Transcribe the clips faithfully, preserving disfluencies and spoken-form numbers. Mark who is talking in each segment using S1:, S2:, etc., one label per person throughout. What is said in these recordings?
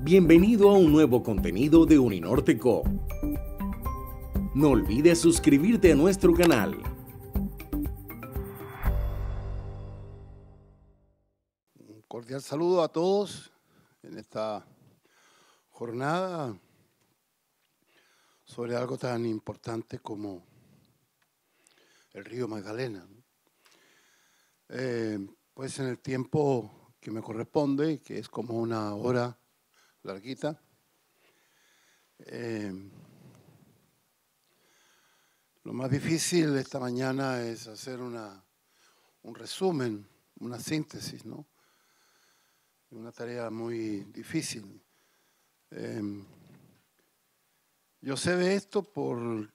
S1: Bienvenido a un nuevo contenido de Uninorte Co. No olvides suscribirte a nuestro canal.
S2: Un cordial saludo a todos en esta jornada sobre algo tan importante como el río Magdalena. Eh, pues en el tiempo que me corresponde, que es como una hora larguita, eh, lo más difícil esta mañana es hacer una, un resumen, una síntesis, ¿no? Una tarea muy difícil. Eh, yo sé de esto por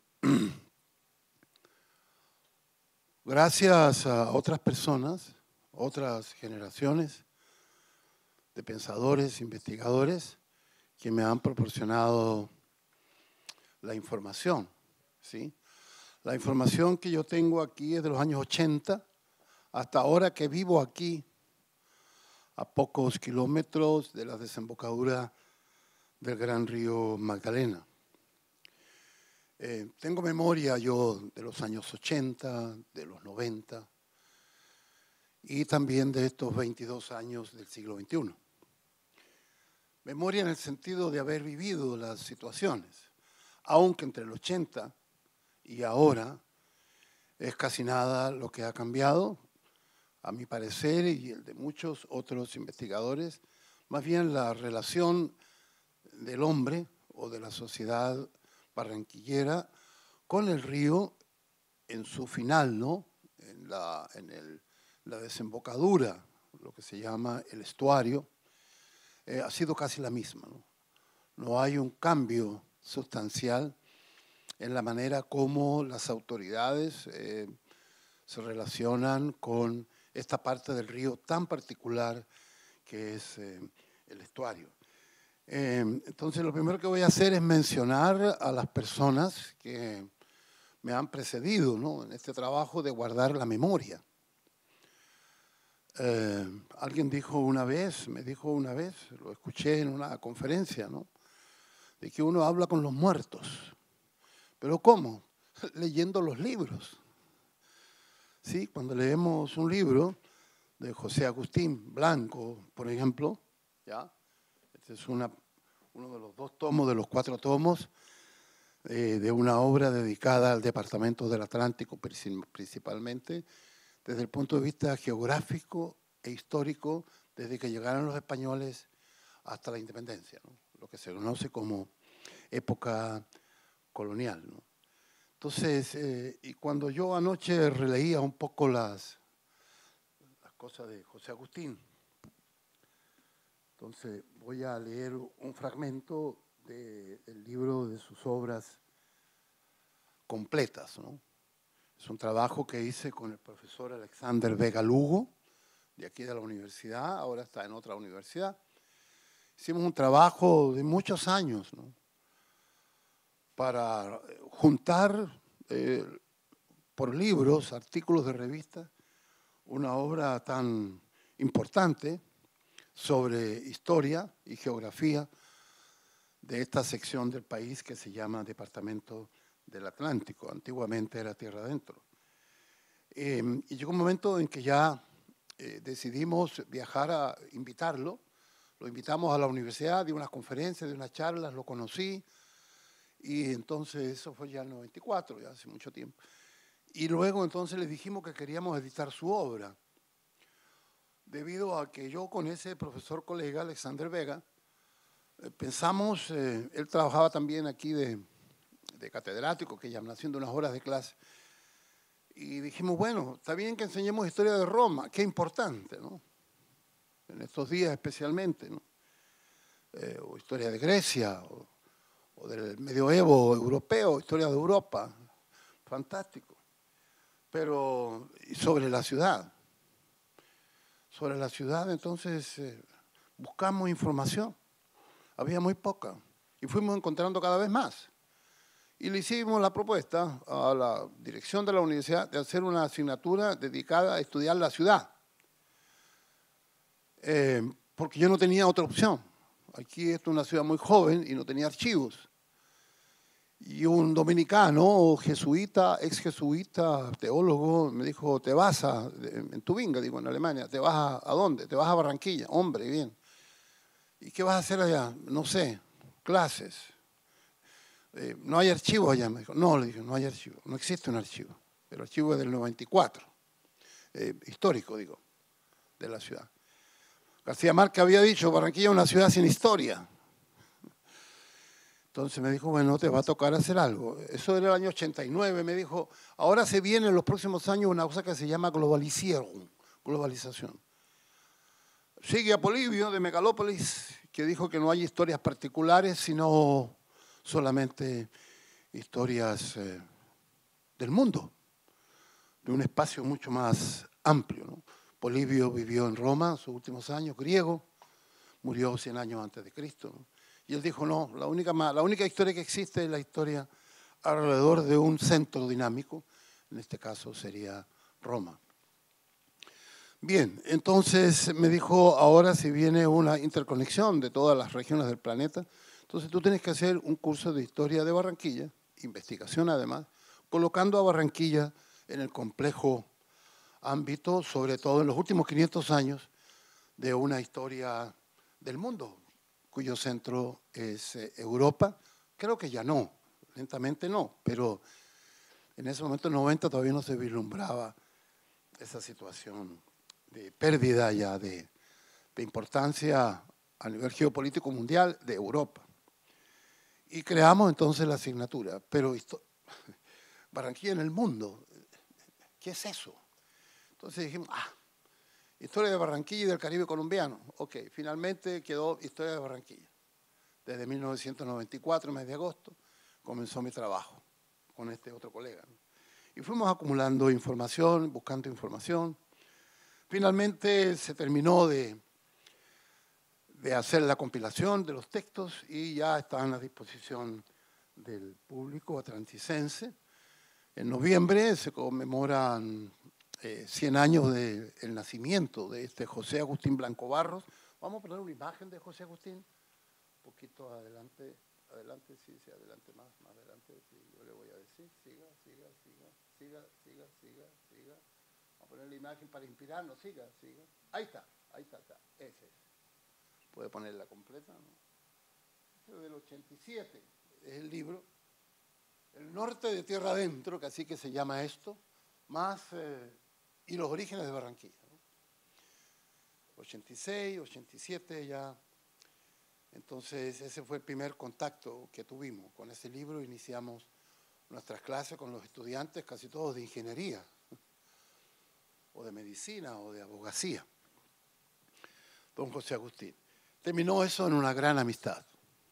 S2: gracias a otras personas, otras generaciones de pensadores, investigadores, que me han proporcionado la información, ¿sí? La información que yo tengo aquí es de los años ochenta, hasta ahora que vivo aquí, a pocos kilómetros de la desembocadura del gran río Magdalena. Eh, tengo memoria yo de los años ochenta, de los noventa y también de estos veintidós años del siglo veintiuno. Memoria en el sentido de haber vivido las situaciones, aunque entre el ochenta y ahora es casi nada lo que ha cambiado, a mi parecer y el de muchos otros investigadores, más bien la relación del hombre o de la sociedad barranquillera con el río en su final, ¿no? En la, en el, la desembocadura, lo que se llama el estuario, eh, ha sido casi la misma, ¿no? No hay un cambio sustancial en la manera como las autoridades eh, se relacionan con esta parte del río tan particular que es eh, el estuario. Eh, entonces, lo primero que voy a hacer es mencionar a las personas que me han precedido, ¿no?, en este trabajo de guardar la memoria. Eh, alguien dijo una vez, me dijo una vez, lo escuché en una conferencia, ¿no?, de que uno habla con los muertos. ¿Pero cómo? Leyendo los libros. Sí, cuando leemos un libro de José Agustín Blanco, por ejemplo, ¿ya? Este es una, uno de los dos tomos, de los cuatro tomos, eh, de una obra dedicada al departamento del Atlántico principalmente, desde el punto de vista geográfico e histórico, desde que llegaron los españoles hasta la independencia, ¿no?, lo que se conoce como época colonial, ¿no? Entonces, eh, y cuando yo anoche releía un poco las, las cosas de José Agustín, entonces voy a leer un fragmento de, del libro de sus obras completas, ¿no? Es un trabajo que hice con el profesor Alexander Vega Lugo, de aquí de la universidad, ahora está en otra universidad. Hicimos un trabajo de muchos años, ¿no?, para juntar eh, por libros, artículos de revistas, una obra tan importante sobre historia y geografía de esta sección del país que se llama Departamento del Atlántico. Antiguamente era Tierra Adentro. Eh, y llegó un momento en que ya eh, decidimos viajar a invitarlo. Lo invitamos a la universidad, dio unas conferencias, dio unas charlas, lo conocí. Y entonces eso fue ya en el noventa y cuatro, ya hace mucho tiempo. Y luego entonces le dijimos que queríamos editar su obra, debido a que yo con ese profesor colega, Alexander Vega, eh, pensamos, eh, él trabajaba también aquí de, de catedrático, que ya haciendo unas horas de clase, y dijimos, bueno, está bien que enseñemos historia de Roma, qué importante, ¿no?, en estos días especialmente, ¿no?, eh, o historia de Grecia, o, o del medioevo europeo, historia de Europa, fantástico. Pero sobre la ciudad, sobre la ciudad entonces eh, buscamos información, había muy poca, y fuimos encontrando cada vez más. Y le hicimos la propuesta a la dirección de la universidad de hacer una asignatura dedicada a estudiar la ciudad, eh, porque yo no tenía otra opción. Aquí esto es una ciudad muy joven y no tenía archivos. Y un dominicano, jesuita, ex jesuita, teólogo, me dijo, te vas a, en Tubinga, digo, en Alemania, ¿te vas a, a dónde? Te vas a Barranquilla. Hombre, bien. ¿Y qué vas a hacer allá? No sé, clases. Eh, no hay archivo allá, me dijo. No, le dije, no hay archivo, no existe un archivo. El archivo es del noventa y cuatro, eh, histórico, digo, de la ciudad. García Márquez había dicho, Barranquilla es una ciudad sin historia. Entonces me dijo, bueno, te va a tocar hacer algo. Eso era el año ochenta y nueve, me dijo, ahora se viene en los próximos años una cosa que se llama globalización. globalización. Sigue a Polibio de Megalópolis, que dijo que no hay historias particulares, sino solamente historias eh, del mundo, de un espacio mucho más amplio, ¿no? Polibio vivió en Roma en sus últimos años, griego, murió cien años antes de Cristo, ¿no? Y él dijo, no, la única, la única historia que existe es la historia alrededor de un centro dinámico, en este caso sería Roma. Bien, entonces me dijo, ahora si viene una interconexión de todas las regiones del planeta, entonces tú tienes que hacer un curso de historia de Barranquilla, investigación además, colocando a Barranquilla en el complejo ámbito, sobre todo en los últimos quinientos años, de una historia del mundo, cuyo centro es Europa. Creo que ya no, lentamente no, pero en ese momento, en noventa, todavía no se vislumbraba esa situación de pérdida ya de, de importancia a nivel geopolítico mundial de Europa. Y creamos entonces la asignatura, pero esto, Barranquilla en el mundo, ¿qué es eso? Entonces dijimos, ah, historia de Barranquilla y del Caribe colombiano. Ok, finalmente quedó historia de Barranquilla. Desde mil novecientos noventa y cuatro, mes de agosto, comenzó mi trabajo con este otro colega, ¿no? Y fuimos acumulando información, buscando información. Finalmente se terminó de, de hacer la compilación de los textos y ya están a disposición del público atlanticense. En noviembre se conmemoran eh, cien años del de nacimiento de este José Agustín Blanco Barros. Vamos a poner una imagen de José Agustín. Un poquito adelante, adelante, sí, sí, adelante más, más adelante, sí, yo le voy a decir, siga, siga, siga, siga, siga, siga, siga. Vamos a poner la imagen para inspirarnos, siga, siga. Ahí está, ahí está, está, ese es. Puede ponerla completa, ¿no? Este es del ochenta y siete, es el libro. El norte de tierra adentro, que así que se llama esto, más, eh, y los orígenes de Barranquilla, ¿no? ochenta y seis, ochenta y siete ya. Entonces, ese fue el primer contacto que tuvimos. Con ese libro iniciamos nuestras clases con los estudiantes, casi todos de ingeniería, o de medicina, o de abogacía. Don José Agustín. Terminó eso en una gran amistad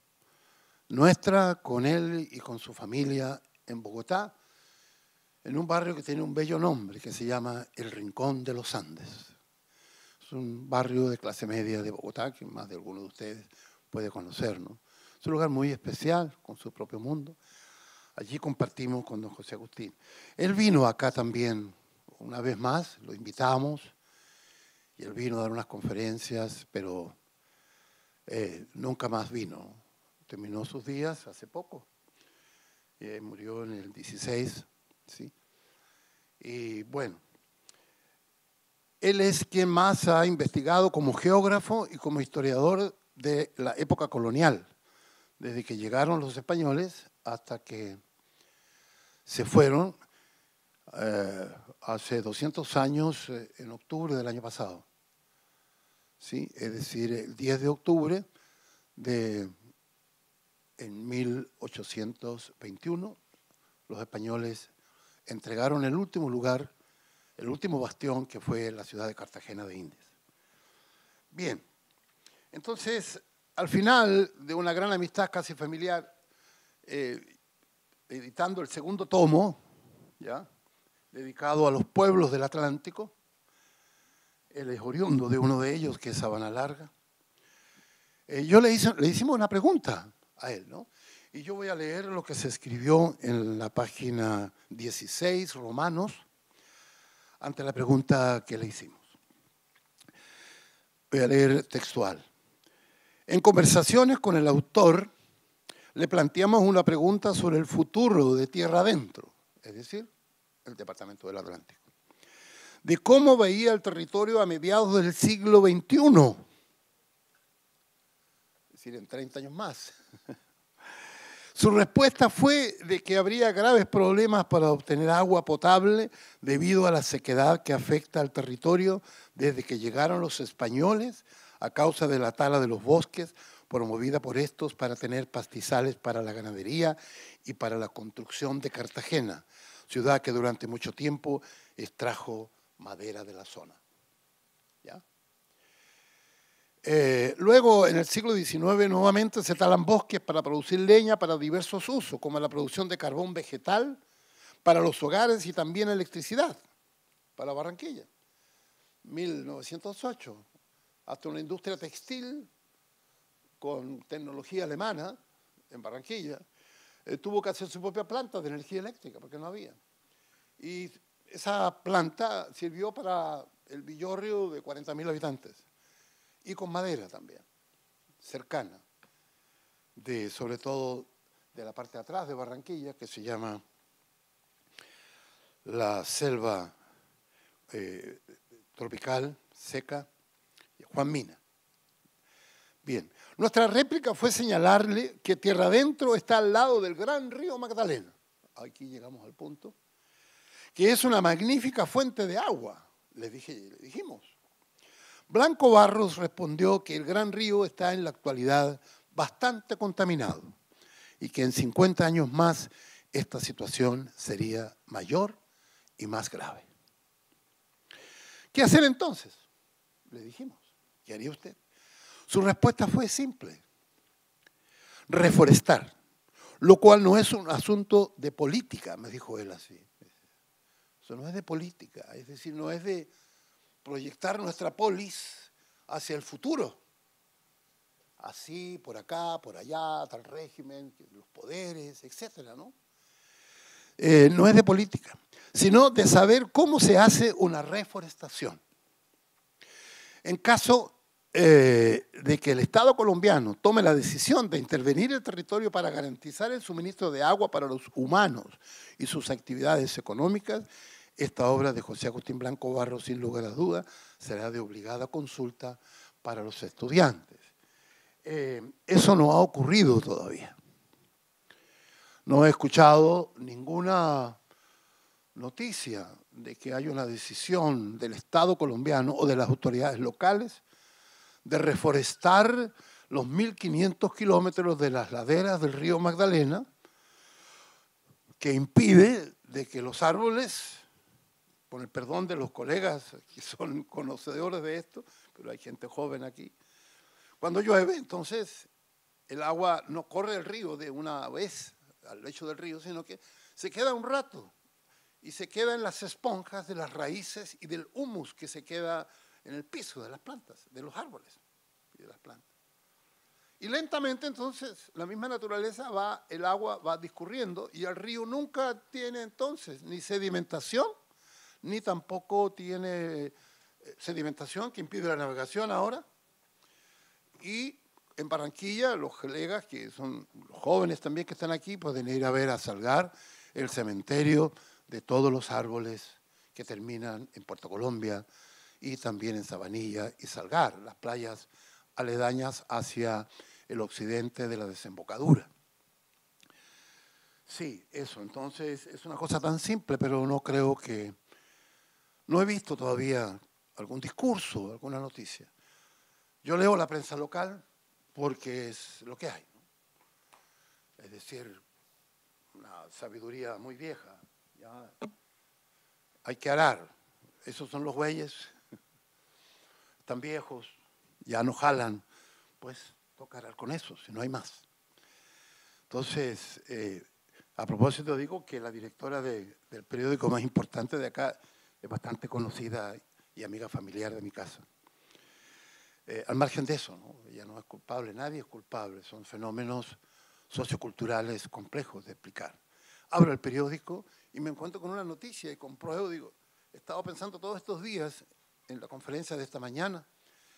S2: nuestra con él y con su familia en Bogotá, en un barrio que tiene un bello nombre, que se llama El Rincón de los Andes. Es un barrio de clase media de Bogotá, que más de alguno de ustedes puede conocer, ¿no? Es un lugar muy especial, con su propio mundo. Allí compartimos con don José Agustín. Él vino acá también una vez más, lo invitamos, y él vino a dar unas conferencias, pero eh, nunca más vino. Terminó sus días hace poco. Eh, murió en el dieciséis, ¿sí? Y bueno, él es quien más ha investigado como geógrafo y como historiador de la época colonial, desde que llegaron los españoles hasta que se fueron eh, hace doscientos años, eh, en octubre del año pasado. ¿Sí? Es decir, el diez de octubre de en mil ochocientos veintiuno, los españoles entregaron el último lugar, el último bastión, que fue la ciudad de Cartagena de Indias. Bien, entonces, al final de una gran amistad casi familiar, eh, editando el segundo tomo, ¿ya?, dedicado a los pueblos del Atlántico, él es oriundo de uno de ellos, que es Sabana Larga. Eh, yo le, hice, le hicimos una pregunta a él, ¿no? Y yo voy a leer lo que se escribió en la página dieciséis, Romanos, ante la pregunta que le hicimos. Voy a leer textual. En conversaciones con el autor, le planteamos una pregunta sobre el futuro de Tierra Adentro, es decir, el Departamento del Atlántico, de cómo veía el territorio a mediados del siglo veintiuno, es decir, en treinta años más. Su respuesta fue de que habría graves problemas para obtener agua potable debido a la sequedad que afecta al territorio desde que llegaron los españoles a causa de la tala de los bosques promovida por estos para tener pastizales para la ganadería y para la construcción de Cartagena, ciudad que durante mucho tiempo extrajo madera de la zona. ¿Ya? Eh, luego, en el siglo diecinueve, nuevamente se talan bosques para producir leña para diversos usos, como la producción de carbón vegetal para los hogares y también electricidad para Barranquilla. mil novecientos ocho, hasta una industria textil con tecnología alemana en Barranquilla, eh, tuvo que hacer su propia planta de energía eléctrica porque no había. Y esa planta sirvió para el Villorrio de cuarenta mil habitantes. Y con madera también, cercana, de, sobre todo de la parte de atrás de Barranquilla, que se llama la selva eh, tropical, seca, Juan Mina. Bien, nuestra réplica fue señalarle que Tierra Adentro está al lado del gran río Magdalena. Aquí llegamos al punto. Que es una magnífica fuente de agua, le, dije, le dijimos. Blanco Barros respondió que el Gran Río está en la actualidad bastante contaminado y que en cincuenta años más esta situación sería mayor y más grave. ¿Qué hacer entonces? Le dijimos, ¿qué haría usted? Su respuesta fue simple, reforestar, lo cual no es un asunto de política, me dijo él así. Eso no es de política, es decir, no es de proyectar nuestra polis hacia el futuro. Así, por acá, por allá, tal régimen, los poderes, etcétera, ¿no? Eh, no es de política, sino de saber cómo se hace una reforestación. En caso eh, de que el Estado colombiano tome la decisión de intervenir en el territorio para garantizar el suministro de agua para los humanos y sus actividades económicas, esta obra de José Agustín Blanco Barros, sin lugar a dudas, será de obligada consulta para los estudiantes. Eh, eso no ha ocurrido todavía. No he escuchado ninguna noticia de que haya una decisión del Estado colombiano o de las autoridades locales de reforestar los mil quinientos kilómetros de las laderas del río Magdalena, que impide de que los árboles, con el perdón de los colegas que son conocedores de esto, pero hay gente joven aquí, cuando llueve, entonces el agua no corre el río de una vez al lecho del río, sino que se queda un rato y se queda en las esponjas de las raíces y del humus que se queda en el piso de las plantas, de los árboles y de las plantas. Y lentamente entonces la misma naturaleza va, el agua va discurriendo y el río nunca tiene entonces ni sedimentación, ni tampoco tiene sedimentación que impide la navegación ahora. Y en Barranquilla, los colegas, que son los jóvenes también que están aquí, pueden ir a ver a Salgar, el cementerio de todos los árboles que terminan en Puerto Colombia y también en Sabanilla y Salgar, las playas aledañas hacia el occidente de la desembocadura. Sí, eso, entonces es una cosa tan simple, pero no creo que... No he visto todavía algún discurso, alguna noticia. Yo leo la prensa local porque es lo que hay, ¿no? Es decir, una sabiduría muy vieja. Ya hay que arar. Esos son los bueyes, están viejos, ya no jalan, pues toca arar con eso, si no hay más. Entonces, eh, a propósito digo que la directora de, del periódico más importante de acá es bastante conocida y amiga familiar de mi casa. Eh, al margen de eso, ¿no? Ella no es culpable, nadie es culpable, son fenómenos socioculturales complejos de explicar. Abro el periódico y me encuentro con una noticia y compruebo, digo, he estado pensando todos estos días en la conferencia de esta mañana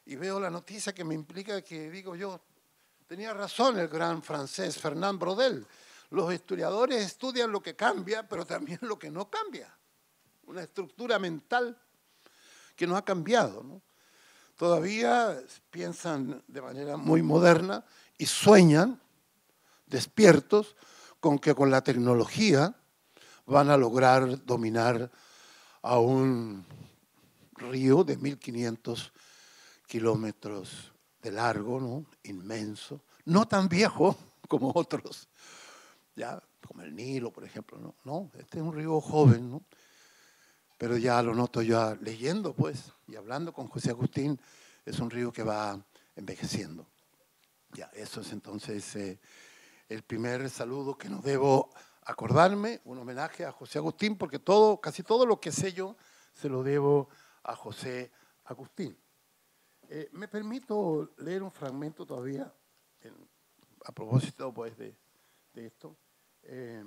S2: y veo la noticia que me implica que, digo yo, tenía razón el gran francés Fernand Braudel. Los historiadores estudian lo que cambia, pero también lo que no cambia. Una estructura mental que no ha cambiado, ¿no? Todavía piensan de manera muy moderna y sueñan, despiertos, con que con la tecnología van a lograr dominar a un río de mil quinientos kilómetros de largo, ¿no? Inmenso, no tan viejo como otros, ya, como el Nilo, por ejemplo, ¿no? No, este es un río joven, ¿no? Pero ya lo noto ya leyendo, pues, y hablando con José Agustín, es un río que va envejeciendo. Ya, eso es entonces eh, el primer saludo que no debo acordarme, un homenaje a José Agustín, porque todo, casi todo lo que sé yo se lo debo a José Agustín. Eh, me permito leer un fragmento todavía, en, a propósito pues, de, de esto. Eh,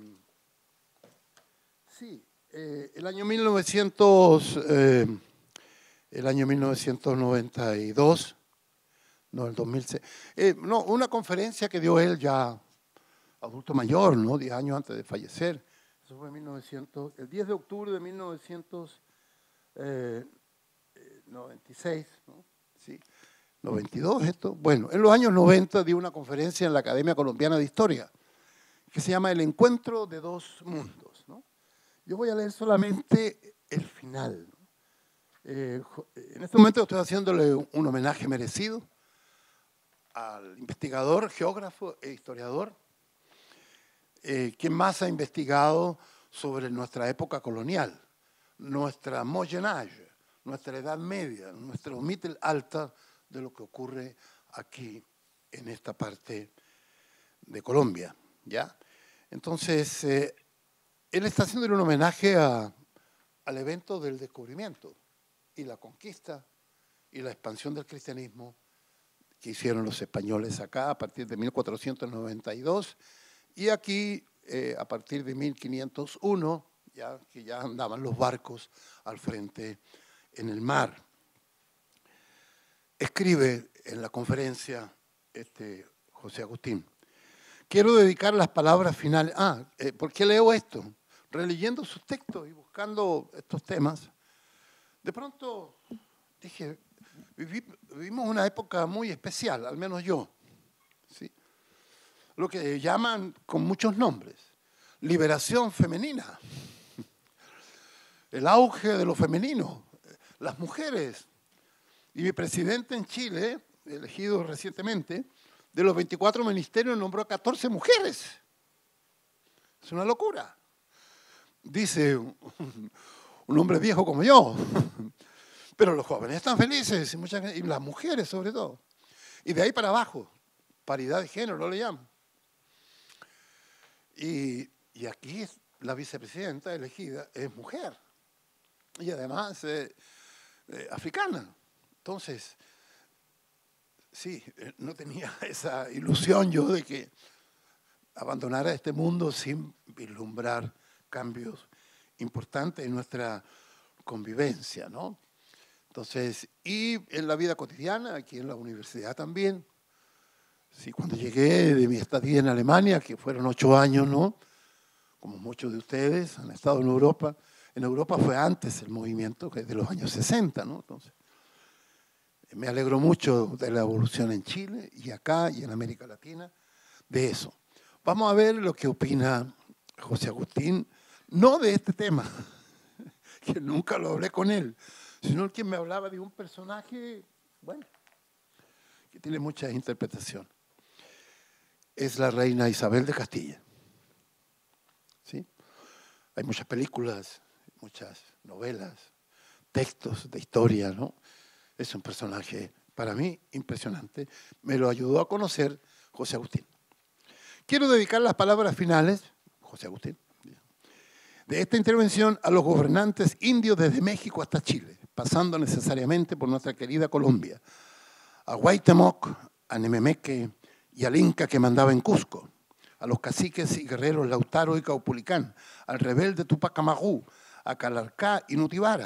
S2: sí. Eh, el año mil novecientos, eh, el año mil novecientos noventa y dos, no, el dos mil seis, eh, no, una conferencia que dio él ya adulto mayor, ¿no? diez años antes de fallecer. Eso fue en mil novecientos, el diez de octubre de mil novecientos noventa y seis, ¿no? Sí, noventa y dos esto. Bueno, en los años noventa dio una conferencia en la Academia Colombiana de Historia que se llama El Encuentro de Dos Mundos, ¿no? Yo voy a leer solamente el final, ¿no? Eh, en este momento estoy haciéndole un homenaje merecido al investigador, geógrafo e historiador, eh, que más ha investigado sobre nuestra época colonial, nuestra Moyen Âge, nuestra Edad Media, nuestro Mittelalter, de lo que ocurre aquí en esta parte de Colombia, ¿ya? Entonces, eh, él está haciendo un homenaje a, al evento del descubrimiento y la conquista y la expansión del cristianismo que hicieron los españoles acá a partir de mil cuatrocientos noventa y dos y aquí eh, a partir de mil quinientos uno, ya, que ya andaban los barcos al frente en el mar. Escribe en la conferencia este, José Agustín: quiero dedicar las palabras finales. Ah, eh, ¿por qué leo esto? Releyendo sus textos y buscando estos temas, de pronto dije, viví, vivimos una época muy especial, al menos yo, ¿sí? Lo que llaman con muchos nombres, liberación femenina, el auge de lo femenino, las mujeres. Y mi presidente en Chile, elegido recientemente, de los veinticuatro ministerios nombró a catorce mujeres. Es una locura. Dice un, un hombre viejo como yo. Pero los jóvenes están felices, y, muchas, y las mujeres sobre todo. Y de ahí para abajo, paridad de género, no le llaman. Y, y aquí la vicepresidenta elegida es mujer. Y además eh, eh, africana. Entonces, sí, no tenía esa ilusión yo de que abandonara este mundo sin vislumbrar cambios importantes en nuestra convivencia, ¿no? Entonces, y en la vida cotidiana, aquí en la universidad también. Sí, cuando llegué de mi estadía en Alemania, que fueron ocho años, ¿no? Como muchos de ustedes han estado en Europa. En Europa fue antes el movimiento, que es de los años sesenta, ¿no? Entonces, me alegro mucho de la evolución en Chile y acá y en América Latina de eso. Vamos a ver lo que opina José Agustín, no de este tema, que nunca lo hablé con él, sino que me hablaba de un personaje, bueno, que tiene mucha interpretación. Es la reina Isabel de Castilla. ¿Sí? Hay muchas películas, muchas novelas, textos de historia, ¿no? Es un personaje, para mí, impresionante. Me lo ayudó a conocer José Agustín. Quiero dedicar las palabras finales, José Agustín, de esta intervención a los gobernantes indios desde México hasta Chile, pasando necesariamente por nuestra querida Colombia, a Guaytemoc, a Nememeque y al Inca que mandaba en Cusco, a los caciques y guerreros Lautaro y Caupolicán, al rebelde Tupac Amaru, a Calarcá y Nutibara,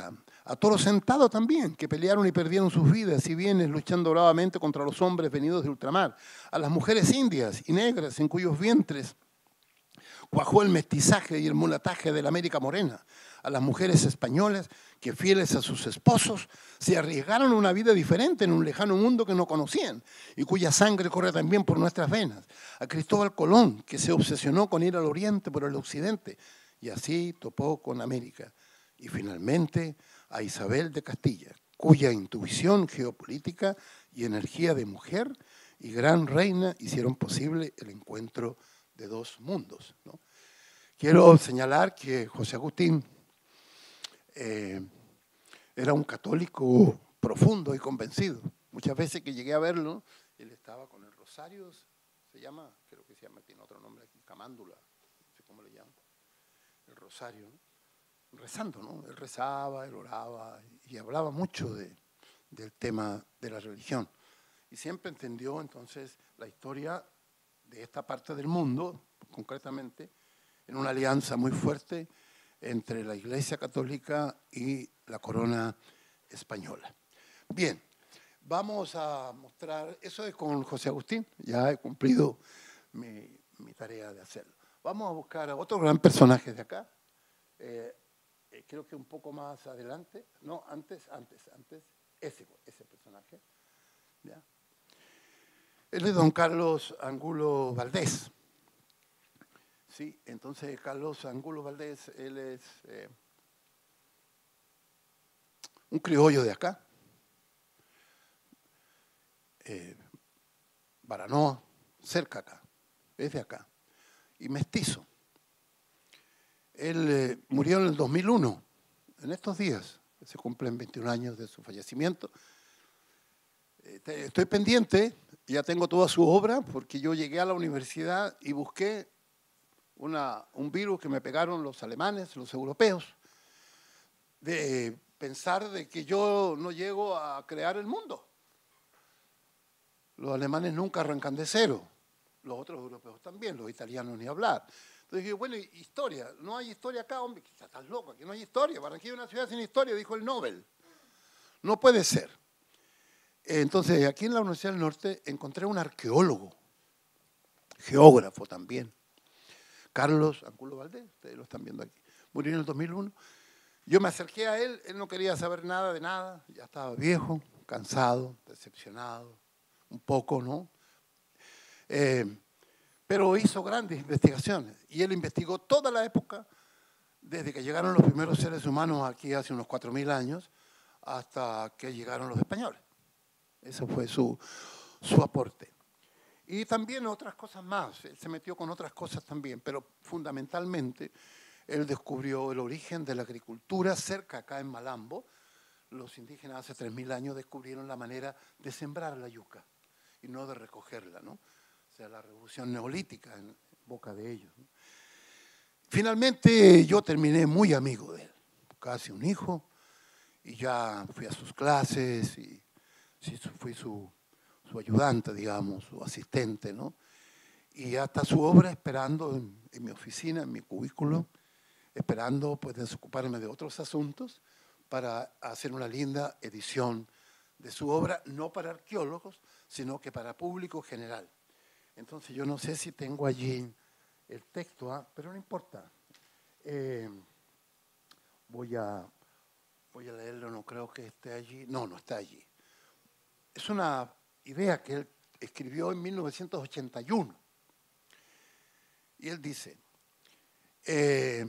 S2: a Toro Sentado también, que pelearon y perdieron sus vidas y bienes luchando bravamente contra los hombres venidos de ultramar, a las mujeres indias y negras en cuyos vientres cuajó el mestizaje y el mulataje de la América morena, a las mujeres españolas que fieles a sus esposos se arriesgaron a una vida diferente en un lejano mundo que no conocían y cuya sangre corre también por nuestras venas, a Cristóbal Colón que se obsesionó con ir al oriente por el occidente y así topó con América, y finalmente a Isabel de Castilla, cuya intuición geopolítica y energía de mujer y gran reina hicieron posible el encuentro de dos mundos, ¿no? Quiero señalar que José Agustín eh, era un católico profundo y convencido. Muchas veces que llegué a verlo, él estaba con el rosario, se llama, creo que se llama, tiene otro nombre aquí, camándula, no sé cómo le llaman, el rosario, ¿no? Rezando, ¿no? Él rezaba, él oraba y hablaba mucho de, del tema de la religión. Y siempre entendió entonces la historia de esta parte del mundo, concretamente, en una alianza muy fuerte entre la Iglesia Católica y la corona española. Bien, vamos a mostrar, eso es con José Agustín, ya he cumplido mi, mi tarea de hacerlo. Vamos a buscar a otro gran personaje de acá, eh, eh, creo que un poco más adelante, no, antes, antes, antes, ese, ese personaje, ¿ya? Él es don Carlos Angulo Valdés. Sí, entonces Carlos Angulo Valdés, él es eh, un criollo de acá, eh, Baranoa, cerca acá, es de acá, y mestizo. Él eh, murió en el dos mil uno, en estos días, se cumplen veintiún años de su fallecimiento. Eh, estoy pendiente, ya tengo toda su obra, porque yo llegué a la universidad y busqué Una, un virus que me pegaron los alemanes, los europeos, de pensar de que yo no llego a crear el mundo. Los alemanes nunca arrancan de cero, los otros europeos también, los italianos ni hablar. Entonces dije, bueno, historia, no hay historia acá, hombre, estás loco, aquí no hay historia, Barranquilla es una ciudad sin historia, dijo el Nobel. No puede ser. Entonces, aquí en la Universidad del Norte encontré un arqueólogo, geógrafo también, Carlos Angulo Valdés, ustedes lo están viendo aquí, murió en el dos mil uno. Yo me acerqué a él, él no quería saber nada de nada, ya estaba viejo, cansado, decepcionado, un poco, ¿no? Eh, pero hizo grandes investigaciones y él investigó toda la época, desde que llegaron los primeros seres humanos aquí hace unos cuatro mil años, hasta que llegaron los españoles. Ese fue su, su aporte. Y también otras cosas más, él se metió con otras cosas también, pero fundamentalmente él descubrió el origen de la agricultura cerca acá en Malambo. Los indígenas hace tres mil años descubrieron la manera de sembrar la yuca y no de recogerla, ¿no? O sea, la revolución neolítica en boca de ellos, ¿no? Finalmente yo terminé muy amigo de él, casi un hijo, y ya fui a sus clases y sí, fui su... su ayudante, digamos, su asistente, ¿no? Y ya está su obra esperando en, en mi oficina, en mi cubículo, esperando pues desocuparme de otros asuntos para hacer una linda edición de su obra, no para arqueólogos, sino que para público general. Entonces yo no sé si tengo allí el texto, ¿eh? Pero no importa. Eh, voy, a, voy a leerlo, no creo que esté allí. No, no está allí. Es una idea que él escribió en mil novecientos ochenta y uno. Y él dice, eh,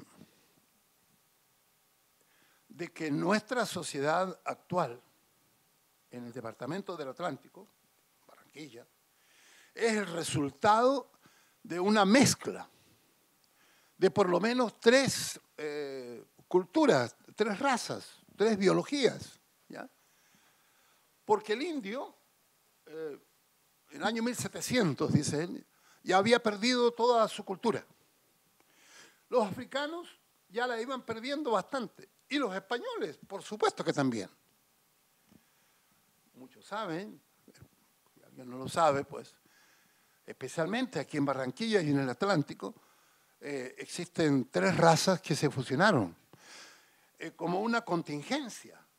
S2: de que nuestra sociedad actual, en el departamento del Atlántico, Barranquilla, es el resultado de una mezcla de por lo menos tres eh, culturas, tres razas, tres biologías, ¿ya? Porque el indio, eh, en el año mil setecientos, dice él, ya había perdido toda su cultura. Los africanos ya la iban perdiendo bastante. Y los españoles, por supuesto que también. Muchos saben, si alguien no lo sabe, pues, especialmente aquí en Barranquilla y en el Atlántico, eh, existen tres razas que se fusionaron, eh, como una contingencia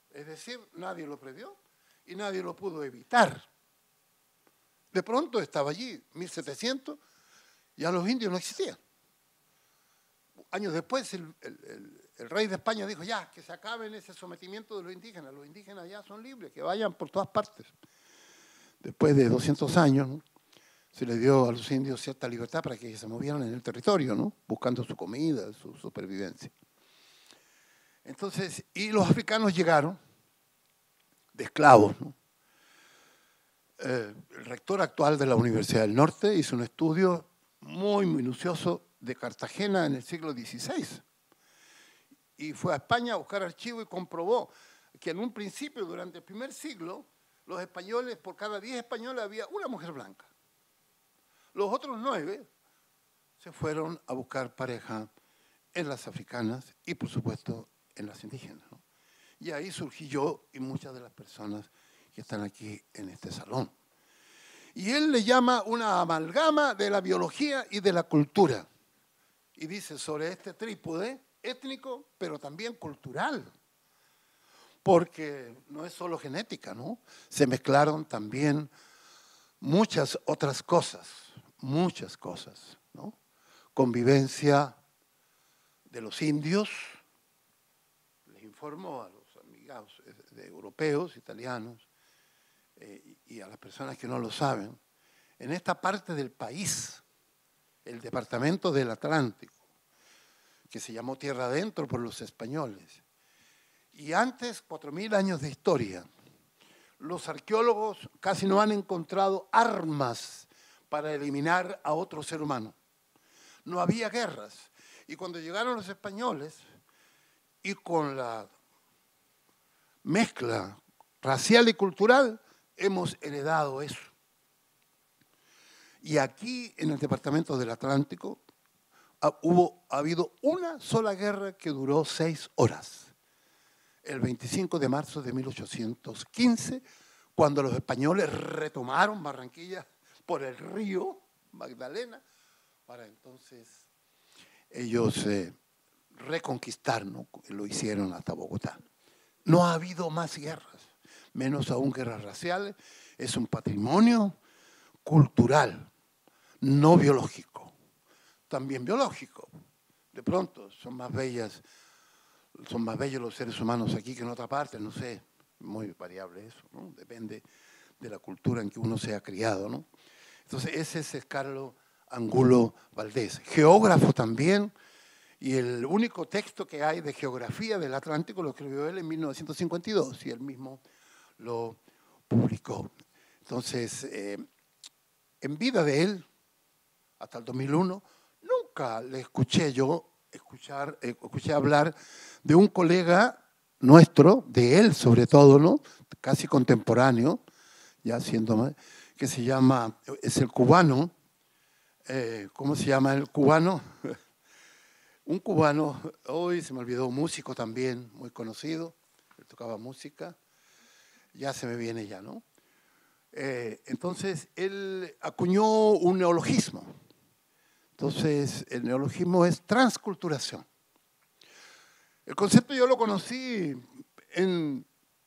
S2: Es decir, nadie lo previó y nadie lo pudo evitar. De pronto estaba allí, mil setecientos, ya los indios no existían. Años después el, el, el, el rey de España dijo, ya, que se acaben ese sometimiento de los indígenas. Los indígenas ya son libres, que vayan por todas partes. Después de doscientos años, ¿no?, se le dio a los indios cierta libertad para que se movieran en el territorio, ¿no?, buscando su comida, su supervivencia. Entonces, y los africanos llegaron de esclavos, ¿no? Eh, el rector actual de la Universidad del Norte hizo un estudio muy minucioso de Cartagena en el siglo dieciséis. Y fue a España a buscar archivos y comprobó que en un principio, durante el primer siglo, los españoles, por cada diez españoles había una mujer blanca. Los otros nueve se fueron a buscar pareja en las africanas y, por supuesto, en las indígenas, ¿no? Y ahí surgí yo y muchas de las personas que están aquí en este salón. Y él le llama una amalgama de la biología y de la cultura. Y dice sobre este trípode étnico, pero también cultural. Porque no es solo genética, ¿no? Se mezclaron también muchas otras cosas, muchas cosas, ¿no? Convivencia de los indios, les informo a los amigos de europeos, italianos, eh, y a las personas que no lo saben, en esta parte del país, el departamento del Atlántico, que se llamó Tierra Adentro por los españoles, y antes, cuatro mil años de historia, los arqueólogos casi no han encontrado armas para eliminar a otro ser humano. No había guerras. Y cuando llegaron los españoles, y con la mezcla racial y cultural, hemos heredado eso. Y aquí, en el departamento del Atlántico, hubo, ha habido una sola guerra que duró seis horas. El veinticinco de marzo de mil ochocientos quince, cuando los españoles retomaron Barranquilla por el río Magdalena, para entonces ellos eh, reconquistar, ¿no? Lo hicieron hasta Bogotá. No ha habido más guerras, menos aún guerras raciales. Es un patrimonio cultural, no biológico. También biológico. De pronto son más bellas, son más bellos los seres humanos aquí que en otra parte, no sé, muy variable eso, ¿no? Depende de la cultura en que uno se ha criado, ¿no? Entonces ese es Carlos Angulo Valdés, geógrafo también, y el único texto que hay de geografía del Atlántico lo escribió él en mil novecientos cincuenta y dos y él mismo lo publicó. Entonces, eh, en vida de él, hasta el dos mil uno, nunca le escuché yo escuchar, eh, escuché hablar de un colega nuestro, de él sobre todo, ¿no?, casi contemporáneo, ya siendo más, que se llama, es el cubano, eh, ¿cómo se llama el cubano? Un cubano, hoy se me olvidó, un músico también muy conocido, él tocaba música, ya se me viene ya, ¿no? Eh, entonces, él acuñó un neologismo. Entonces, el neologismo es transculturación. El concepto yo lo conocí en,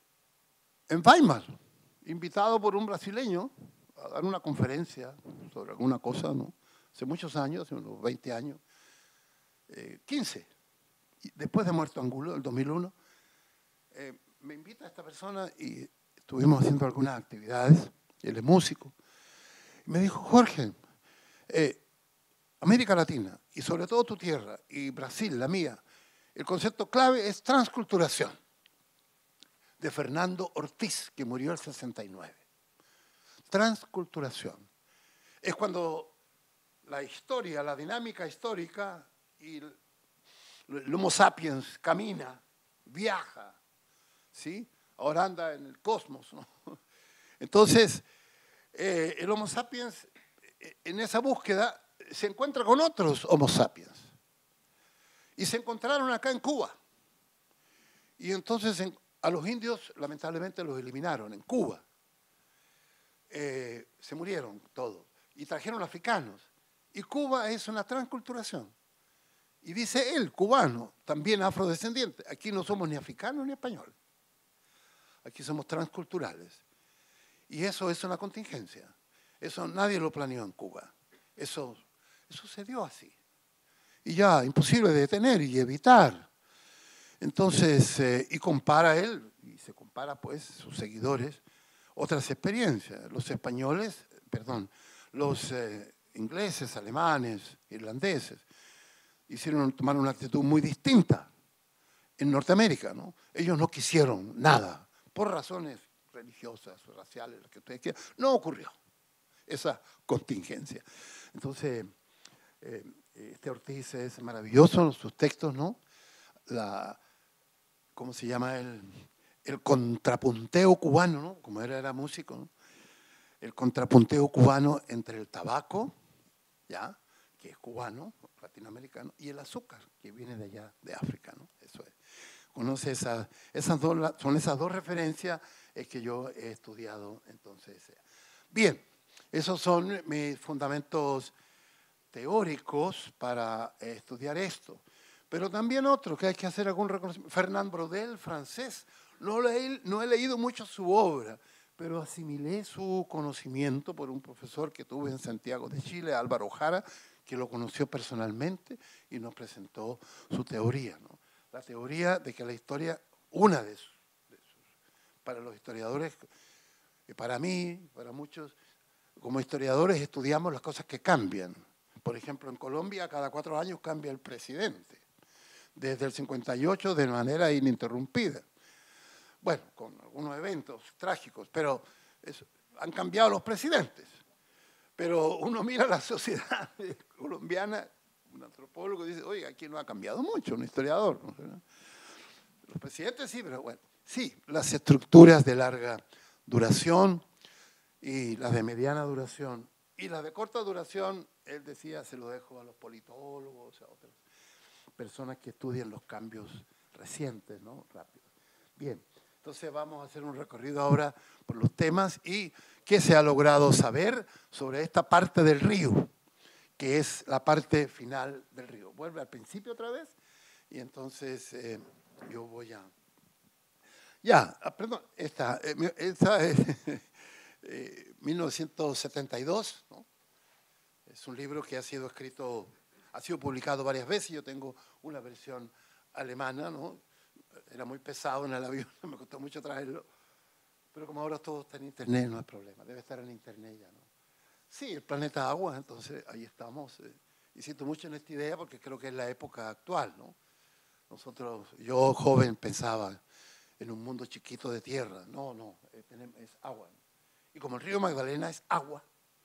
S2: en Weimar, invitado por un brasileño a dar una conferencia sobre alguna cosa, ¿no? Hace muchos años, hace unos veinte años, eh, quince. Y después de muerto Angulo, el dos mil uno, eh, me invita a esta persona y estuvimos haciendo algunas actividades, él es músico, y me dijo, Jorge, eh, América Latina, y sobre todo tu tierra, y Brasil, la mía, el concepto clave es transculturación, de Fernando Ortiz, que murió en el sesenta y nueve. Transculturación. Es cuando la historia, la dinámica histórica, y el Homo sapiens camina, viaja, ¿sí? Ahora anda en el cosmos, ¿no? Entonces, eh, el Homo sapiens, en esa búsqueda, se encuentra con otros Homo sapiens. Y se encontraron acá en Cuba. Y entonces en, a los indios, lamentablemente, los eliminaron en Cuba. Eh, se murieron todos. Y trajeron africanos. Y Cuba es una transculturación. Y dice él, cubano, también afrodescendiente. Aquí no somos ni africanos ni españoles. Aquí somos transculturales. Y eso es una contingencia. Eso nadie lo planeó en Cuba. Eso, eso se dio así. Y ya, imposible de detener y evitar. Entonces, eh, y compara él, y se compara pues sus seguidores, otras experiencias. Los españoles, perdón, los eh, ingleses, alemanes, irlandeses, hicieron, tomaron una actitud muy distinta en Norteamérica, ¿no? Ellos no quisieron nada, por razones religiosas, raciales, lo que ustedes quieran. No ocurrió esa contingencia. Entonces, eh, este Ortiz es maravilloso, sus textos, ¿no? La, ¿cómo se llama? El, el contrapunteo cubano, ¿no? Como él era músico, ¿no? El contrapunteo cubano entre el tabaco, ¿ya? Que es cubano, latinoamericano, y el azúcar, que viene de allá, de África, ¿no? Eso es. Conoce esa, esas dos, son esas dos referencias eh, que yo he estudiado, entonces. Eh. Bien, esos son mis fundamentos teóricos para eh, estudiar esto. Pero también otro que hay que hacer algún reconocimiento. Fernand Braudel, francés, no, leí, no he leído mucho su obra, pero asimilé su conocimiento por un profesor que tuve en Santiago de Chile, Álvaro Jara, que lo conoció personalmente y nos presentó su teoría, ¿no? La teoría de que la historia, una de sus, de sus, para los historiadores, y para mí, para muchos, como historiadores estudiamos las cosas que cambian. Por ejemplo, en Colombia cada cuatro años cambia el presidente, desde el cincuenta y ocho de manera ininterrumpida. Bueno, con algunos eventos trágicos, pero es, han cambiado los presidentes. Pero uno mira la sociedad colombiana, un antropólogo dice, oye, aquí no ha cambiado mucho, un historiador. ¿No? Los presidentes sí, pero bueno, sí, las estructuras de larga duración y las de mediana duración. Y las de corta duración, él decía, se lo dejo a los politólogos, a otras personas que estudian los cambios recientes, ¿no? Rápidos. Bien. Entonces vamos a hacer un recorrido ahora por los temas y qué se ha logrado saber sobre esta parte del río, que es la parte final del río. Vuelve al principio otra vez y entonces eh, yo voy a... Ya, perdón, esta, eh, esta es eh, mil novecientos setenta y dos, ¿no? Es un libro que ha sido escrito, ha sido publicado varias veces, yo tengo una versión alemana, ¿no? Era muy pesado en el avión, me costó mucho traerlo. Pero como ahora todo está en internet, no hay problema. Debe estar en internet ya, ¿no? Sí, el planeta agua, entonces ahí estamos. Eh, insisto mucho en esta idea porque creo que es la época actual, ¿no? Nosotros, yo joven pensaba en un mundo chiquito de tierra. No, no, eh, es agua. Y como el río Magdalena es agua,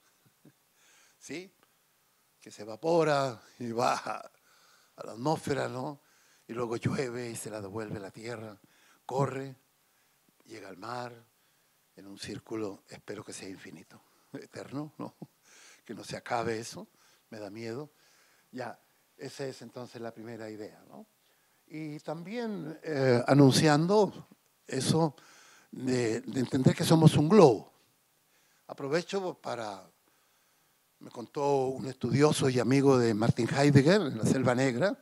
S2: ¿sí? Que se evapora y baja a la atmósfera, ¿no? Y luego llueve y se la devuelve a la tierra, corre, llega al mar, en un círculo, espero que sea infinito, eterno, ¿no? Que no se acabe eso, me da miedo. Ya, esa es entonces la primera idea, ¿no? Y también eh, anunciando eso de, de entender que somos un globo. Aprovecho para, me contó un estudioso y amigo de Martin Heidegger en la Selva Negra,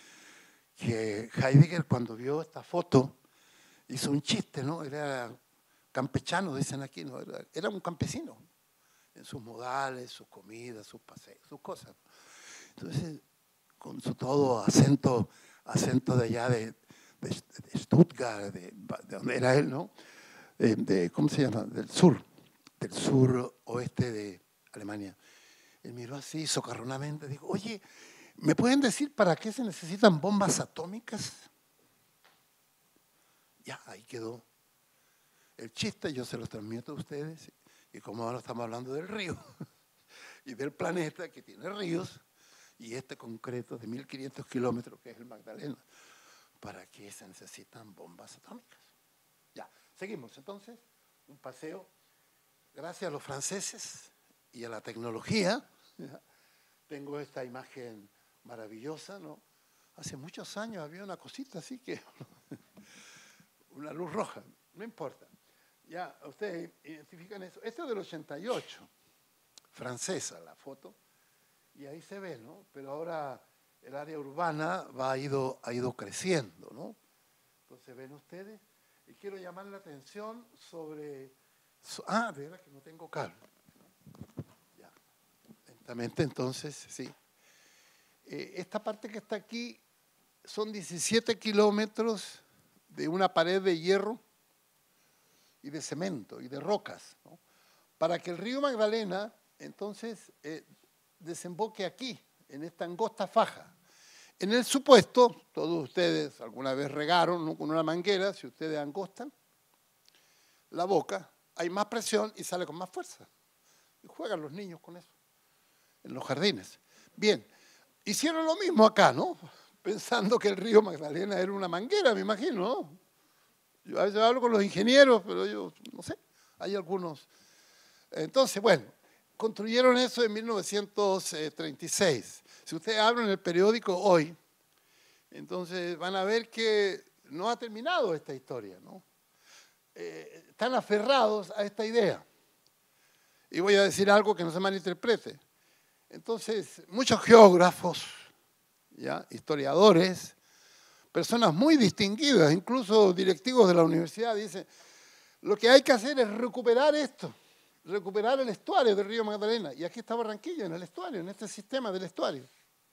S2: que Heidegger cuando vio esta foto hizo un chiste, ¿no? Era campechano, dicen aquí, ¿no? Era, era un campesino en sus modales, sus comidas, sus paseos, sus cosas. Entonces, con su todo acento, acento de allá de, de, de Stuttgart, de, de donde era él, ¿no? De, de, ¿cómo se llama? Del sur, del sur oeste de Alemania. Él miró así, socarronamente, dijo, oye, ¿me pueden decir para qué se necesitan bombas atómicas? Ya, ahí quedó el chiste, yo se los transmito a ustedes. Y como ahora estamos hablando del río y del planeta que tiene ríos, y este concreto de mil quinientos kilómetros que es el Magdalena, ¿para qué se necesitan bombas atómicas? Ya, seguimos entonces, un paseo. Gracias a los franceses y a la tecnología, ¿ya? Tengo esta imagen maravillosa, ¿no? Hace muchos años había una cosita así que, una luz roja, no importa. Ya, ustedes identifican eso. Esto es del ochenta y ocho, francesa la foto, y ahí se ve, ¿no? Pero ahora el área urbana va, ha, ido, ha ido creciendo, ¿no? Entonces, ven ustedes, Y quiero llamar la atención sobre... So, ah, de verdad que no tengo cable. Ya, lentamente entonces, sí. Eh, esta parte que está aquí son diecisiete kilómetros de una pared de hierro y de cemento y de rocas, ¿no? Para que el río Magdalena, entonces, eh, desemboque aquí, en esta angosta faja. En el supuesto, todos ustedes alguna vez regaron, ¿no?, con una manguera, si ustedes angostan la boca, hay más presión y sale con más fuerza. Y juegan los niños con eso, en los jardines. Bien, hicieron lo mismo acá, ¿no? Pensando que el río Magdalena era una manguera, me imagino, ¿no? Yo a veces hablo con los ingenieros, pero yo no sé, hay algunos. Entonces, bueno, construyeron eso en mil novecientos treinta y seis. Si ustedes abren el periódico hoy, entonces van a ver que no ha terminado esta historia, ¿no? Eh, están aferrados a esta idea. Y voy a decir algo que no se malinterprete. Entonces, muchos geógrafos, ¿ya?, historiadores, personas muy distinguidas, incluso directivos de la universidad, dicen, lo que hay que hacer es recuperar esto, recuperar el estuario del río Magdalena. Y aquí está Barranquilla, en el estuario, en este sistema del estuario.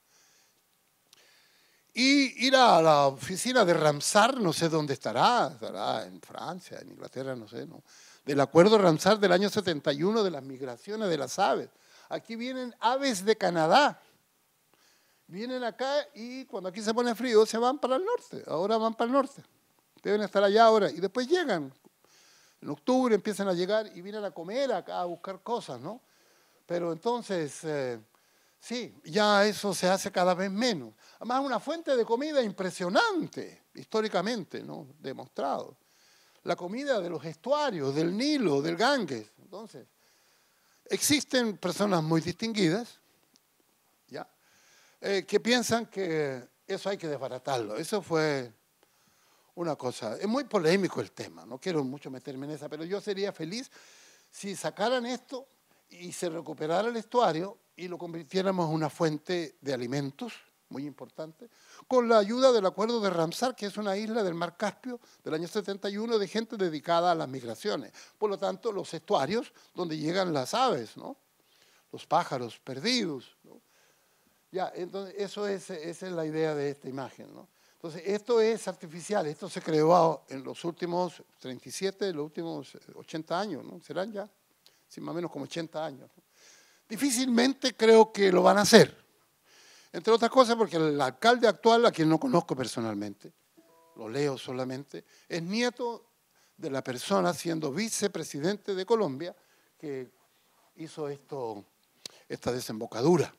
S2: Y ir a la oficina de Ramsar, no sé dónde estará, estará en Francia, en Inglaterra, no sé, ¿no?, del acuerdo Ramsar del año setenta y uno de las migraciones de las aves. Aquí vienen aves de Canadá. Vienen acá y cuando aquí se pone frío se van para el norte. Ahora van para el norte. Deben estar allá ahora. Y después llegan. En octubre empiezan a llegar y vienen a comer acá, a buscar cosas, ¿no? Pero entonces, eh, sí, ya eso se hace cada vez menos. Además, una fuente de comida impresionante, históricamente, ¿no?, demostrado. La comida de los estuarios, del Nilo, del Ganges. Entonces, existen personas muy distinguidas, ¿ya?, eh, que piensan que eso hay que desbaratarlo. Eso fue una cosa. Es muy polémico el tema, no quiero mucho meterme en esa, pero yo sería feliz si sacaran esto y se recuperara el estuario y lo convirtiéramos en una fuente de alimentos muy importante, con la ayuda del acuerdo de Ramsar, que es una isla del mar Caspio del año setenta y uno de gente dedicada a las migraciones. Por lo tanto, los estuarios donde llegan las aves, ¿no?, los pájaros perdidos, ¿no? Ya, entonces, eso es, esa es la idea de esta imagen, ¿no? Entonces, esto es artificial, esto se creó en los últimos treinta y siete, los últimos ochenta años, ¿no? Serán ya, sí, más o menos como ochenta años, ¿no? Difícilmente creo que lo van a hacer. Entre otras cosas porque el alcalde actual, a quien no conozco personalmente, lo leo solamente, es nieto de la persona siendo vicepresidente de Colombia que hizo esto, esta desembocadura.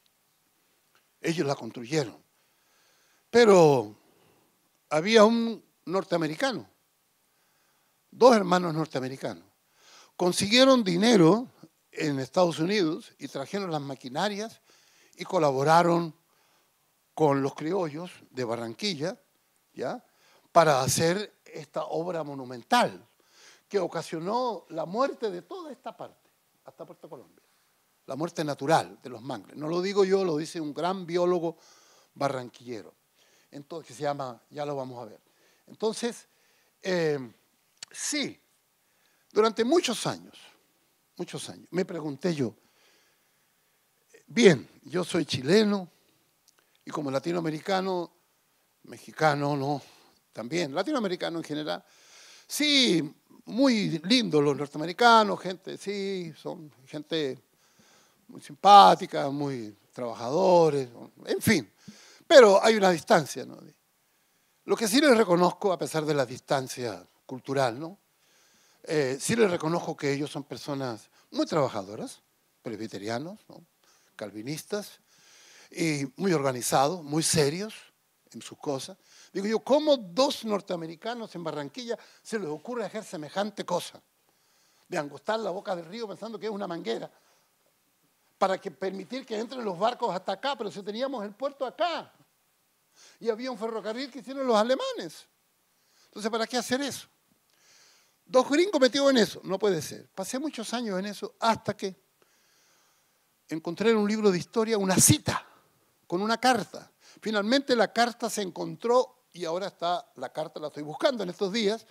S2: Ellos la construyeron. Pero había un norteamericano, dos hermanos norteamericanos. Consiguieron dinero en Estados Unidos y trajeron las maquinarias y colaboraron con los criollos de Barranquilla, ¿ya?, para hacer esta obra monumental que ocasionó la muerte de toda esta parte, hasta Puerto Colombia. La muerte natural de los mangles. No lo digo yo, lo dice un gran biólogo barranquillero, entonces, que se llama, ya lo vamos a ver. Entonces, eh, sí, durante muchos años, muchos años, me pregunté yo, bien, yo soy chileno y como latinoamericano, mexicano, no, también, latinoamericano en general, sí, muy lindos los norteamericanos, gente, sí, son gente muy simpática, muy trabajadores, en fin, pero hay una distancia, ¿no? Lo que sí les reconozco, a pesar de la distancia cultural, ¿no?, eh, sí les reconozco que ellos son personas muy trabajadoras, presbiterianos, ¿no?, calvinistas, y muy organizados, muy serios en sus cosas. Digo yo, ¿cómo dos norteamericanos en Barranquilla se les ocurre hacer semejante cosa? De angostar la boca del río pensando que es una manguera, para que permitir que entren los barcos hasta acá, pero si teníamos el puerto acá, y había un ferrocarril que hicieron los alemanes. Entonces, ¿para qué hacer eso? Dos gringos metidos en eso, no puede ser. Pasé muchos años en eso hasta que encontré en un libro de historia una cita con una carta. Finalmente la carta se encontró y ahora está, la carta la estoy buscando en estos días,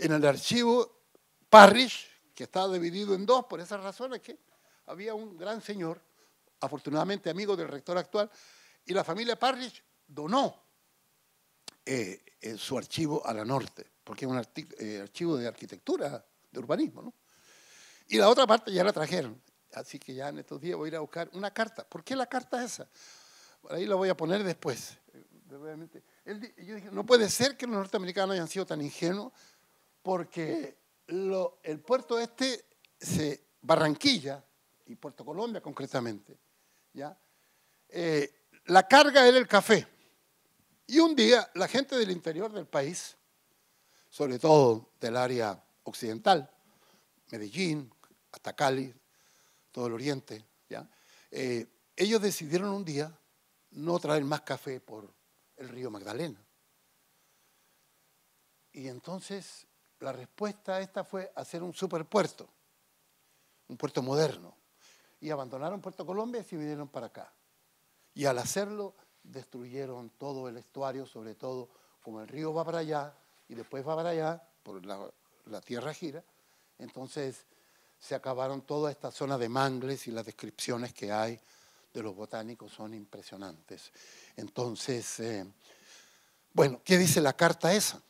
S2: En el archivo Parrish, que estaba dividido en dos, por esas razones que había un gran señor, afortunadamente amigo del rector actual, y la familia Parrish donó eh, eh, su archivo a la Norte, porque es un eh, archivo de arquitectura, de urbanismo, ¿no? Y la otra parte ya la trajeron, así que ya en estos días voy a ir a buscar una carta. ¿Por qué la carta esa? Por ahí la voy a poner después. Él, yo dije, no puede ser que los norteamericanos hayan sido tan ingenuos, porque lo, el puerto este, se, Barranquilla, y Puerto Colombia concretamente, ¿ya? Eh, la carga era el café. Y un día la gente del interior del país, sobre todo del área occidental, Medellín, hasta Cali, todo el oriente, ¿ya? Eh, ellos decidieron un día no traer más café por el río Magdalena. Y entonces la respuesta a esta fue hacer un superpuerto, un puerto moderno. Y abandonaron Puerto Colombia y se vinieron para acá. Y al hacerlo, destruyeron todo el estuario, sobre todo como el río va para allá y después va para allá, por la, la tierra gira, entonces se acabaron toda esta zona de mangles y las descripciones que hay de los botánicos son impresionantes. Entonces, eh, bueno, ¿qué dice la carta esa?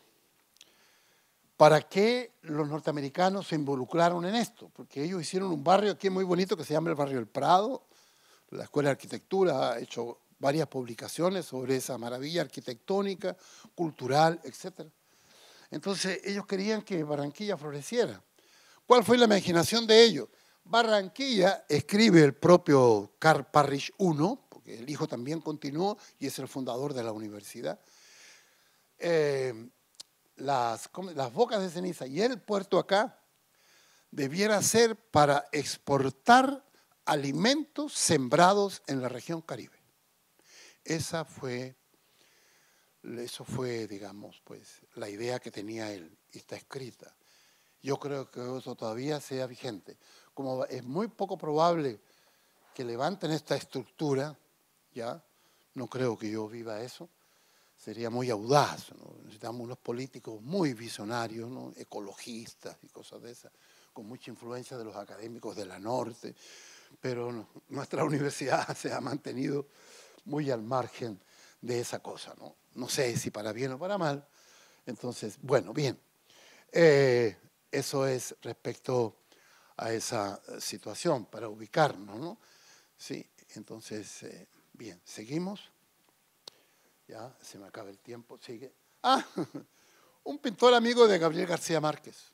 S2: ¿Para qué los norteamericanos se involucraron en esto? Porque ellos hicieron un barrio aquí muy bonito que se llama el Barrio del Prado. La Escuela de Arquitectura ha hecho varias publicaciones sobre esa maravilla arquitectónica, cultural, etcétera. Entonces, ellos querían que Barranquilla floreciera. ¿Cuál fue la imaginación de ellos? Barranquilla, escribe el propio Karl Parrish primero, porque el hijo también continuó y es el fundador de la universidad. Eh, las, las bocas de ceniza y el puerto acá debiera ser para exportar alimentos sembrados en la región Caribe. Esa fue, eso fue, digamos, pues, la idea que tenía él y está escrita. Yo creo que eso todavía sea vigente. Como es muy poco probable que levanten esta estructura, ya, no creo que yo viva eso, sería muy audaz, ¿no? Necesitamos unos políticos muy visionarios, ¿no? Ecologistas y cosas de esas, con mucha influencia de los académicos de la Norte, pero no, nuestra universidad se ha mantenido muy al margen de esa cosa, ¿no? No sé si para bien o para mal. Entonces, bueno, bien. Eh, eso es respecto a esa situación, para ubicarnos, ¿no? Sí, entonces, eh, bien, seguimos. Ya, se me acaba el tiempo, sigue. Ah, un pintor amigo de Gabriel García Márquez.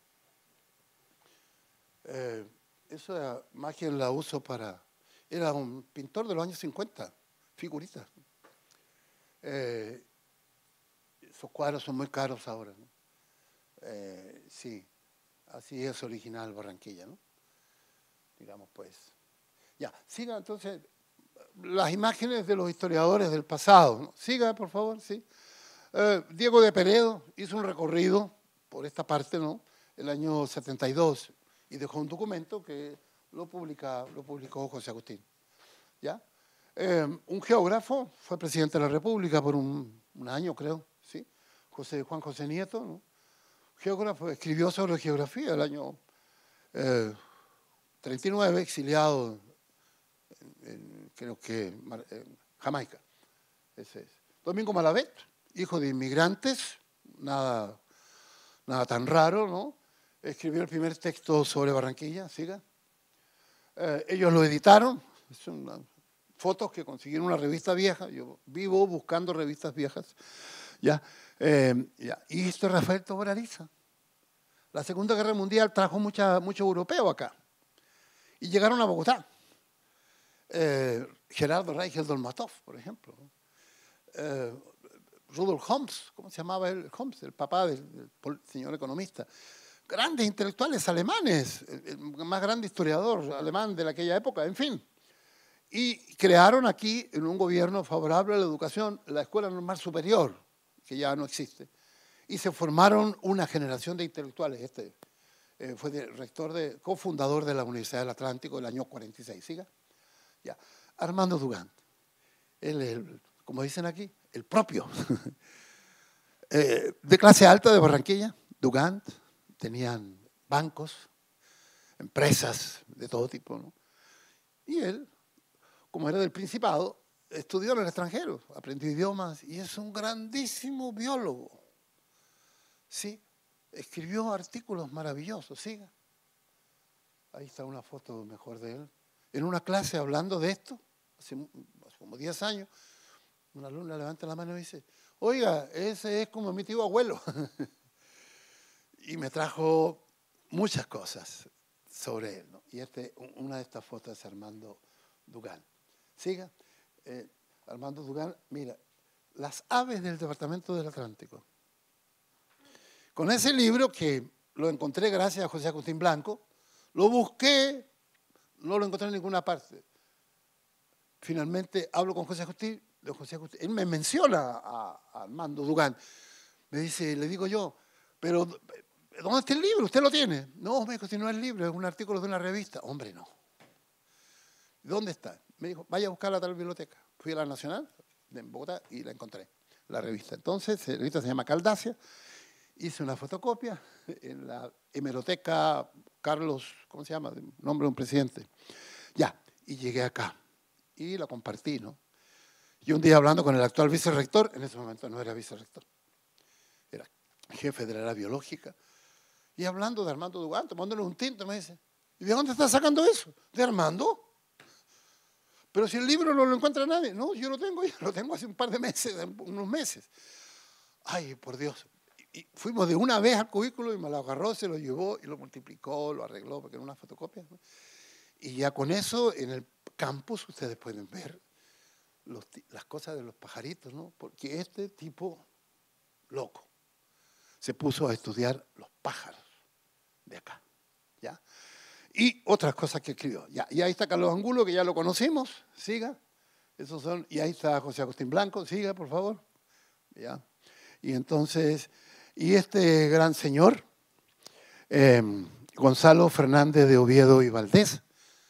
S2: Eh, esa magia la uso para... Era un pintor de los años cincuenta, figurita. Eh, esos cuadros son muy caros ahora, ¿no? Eh, sí, así es original Barranquilla, ¿no? Digamos, pues. Ya, siga entonces las imágenes de los historiadores del pasado, ¿no? Siga, por favor, sí. Eh, Diego de Peredo hizo un recorrido por esta parte, ¿no? El año setenta y dos y dejó un documento que lo, publica, lo publicó José Agustín. ¿Ya? Eh, un geógrafo, fue presidente de la República por un, un año, creo, ¿sí? José, Juan José Nieto, ¿no? Geógrafo, escribió sobre geografía el año eh, treinta y nueve, exiliado en, en, creo que en Jamaica. Ese es. Domingo Malavet, hijo de inmigrantes, nada, nada tan raro, ¿no? Escribió el primer texto sobre Barranquilla, siga. Eh, ellos lo editaron, son fotos que consiguieron en una revista vieja, yo vivo buscando revistas viejas, ¿ya? Eh, ya. Y esto es Rafael Tobón Ariza. La Segunda Guerra Mundial trajo mucha, mucho europeo acá y llegaron a Bogotá. Eh, Gerardo Reichel Dolmatov, por ejemplo. Eh, Rudolf Homs, ¿cómo se llamaba él? Homs, el papá del, del señor economista. Grandes intelectuales alemanes, el más grande historiador alemán de aquella época, en fin. Y crearon aquí, en un gobierno favorable a la educación, la Escuela Normal Superior, que ya no existe. Y se formaron una generación de intelectuales. Este eh, fue de, rector, de, cofundador de la Universidad del Atlántico el año cuarenta y seis. ¿Siga? Ya. Armando Dugant. Él es, el, como dicen aquí, el propio. eh, de clase alta de Barranquilla, Dugant, tenían bancos, empresas de todo tipo, ¿no? Y él, como era del Principado, estudió en el extranjero, aprendió idiomas y es un grandísimo biólogo. Sí, escribió artículos maravillosos, siga. Ahí está una foto mejor de él. En una clase hablando de esto, hace, hace como diez años, una alumna levanta la mano y dice, oiga, ese es como mi tío abuelo. Y me trajo muchas cosas sobre él, ¿no? Y este, una de estas fotos es Armando Dugan. Siga. Eh, Armando Dugan, mira, las aves del Departamento del Atlántico. Con ese libro que lo encontré gracias a José Agustín Blanco, lo busqué, no lo encontré en ninguna parte. Finalmente hablo con José Agustín, de José Agustín, él me menciona a, a Armando Dugan. Me dice, le digo yo, pero ¿dónde está el libro? ¿Usted lo tiene? No, me dijo, si no es el libro, es un artículo de una revista. Hombre, no. ¿Dónde está? Me dijo, vaya a buscarla a tal biblioteca. Fui a la Nacional, en Bogotá, y la encontré, la revista. Entonces, la revista se llama Caldacia. Hice una fotocopia en la hemeroteca Carlos, ¿cómo se llama? Nombre de un presidente. Ya, y llegué acá. Y la compartí, ¿no? Y un día hablando con el actual vicerrector, en ese momento no era vicerrector, era jefe de la área biológica, y hablando de Armando Dugan, tomándole un tinto, me dice, ¿y de dónde está sacando eso? ¿De Armando? Pero si el libro no lo encuentra nadie. No, yo lo tengo, yo lo tengo hace un par de meses, unos meses. Ay, por Dios. Y fuimos de una vez al cubículo y me lo agarró, se lo llevó y lo multiplicó, lo arregló, porque era una fotocopia, ¿no? Y ya con eso, en el campus, ustedes pueden ver los, las cosas de los pajaritos, ¿no? Porque este tipo loco se puso a estudiar los pájaros de acá, ¿ya? Y otras cosas que escribió. Ya, y ahí está Carlos Angulo, que ya lo conocimos, siga. Esos son, y ahí está José Agustín Blanco, siga, por favor. ¿Ya? Y entonces, y este gran señor, eh, Gonzalo Fernández de Oviedo y Valdés,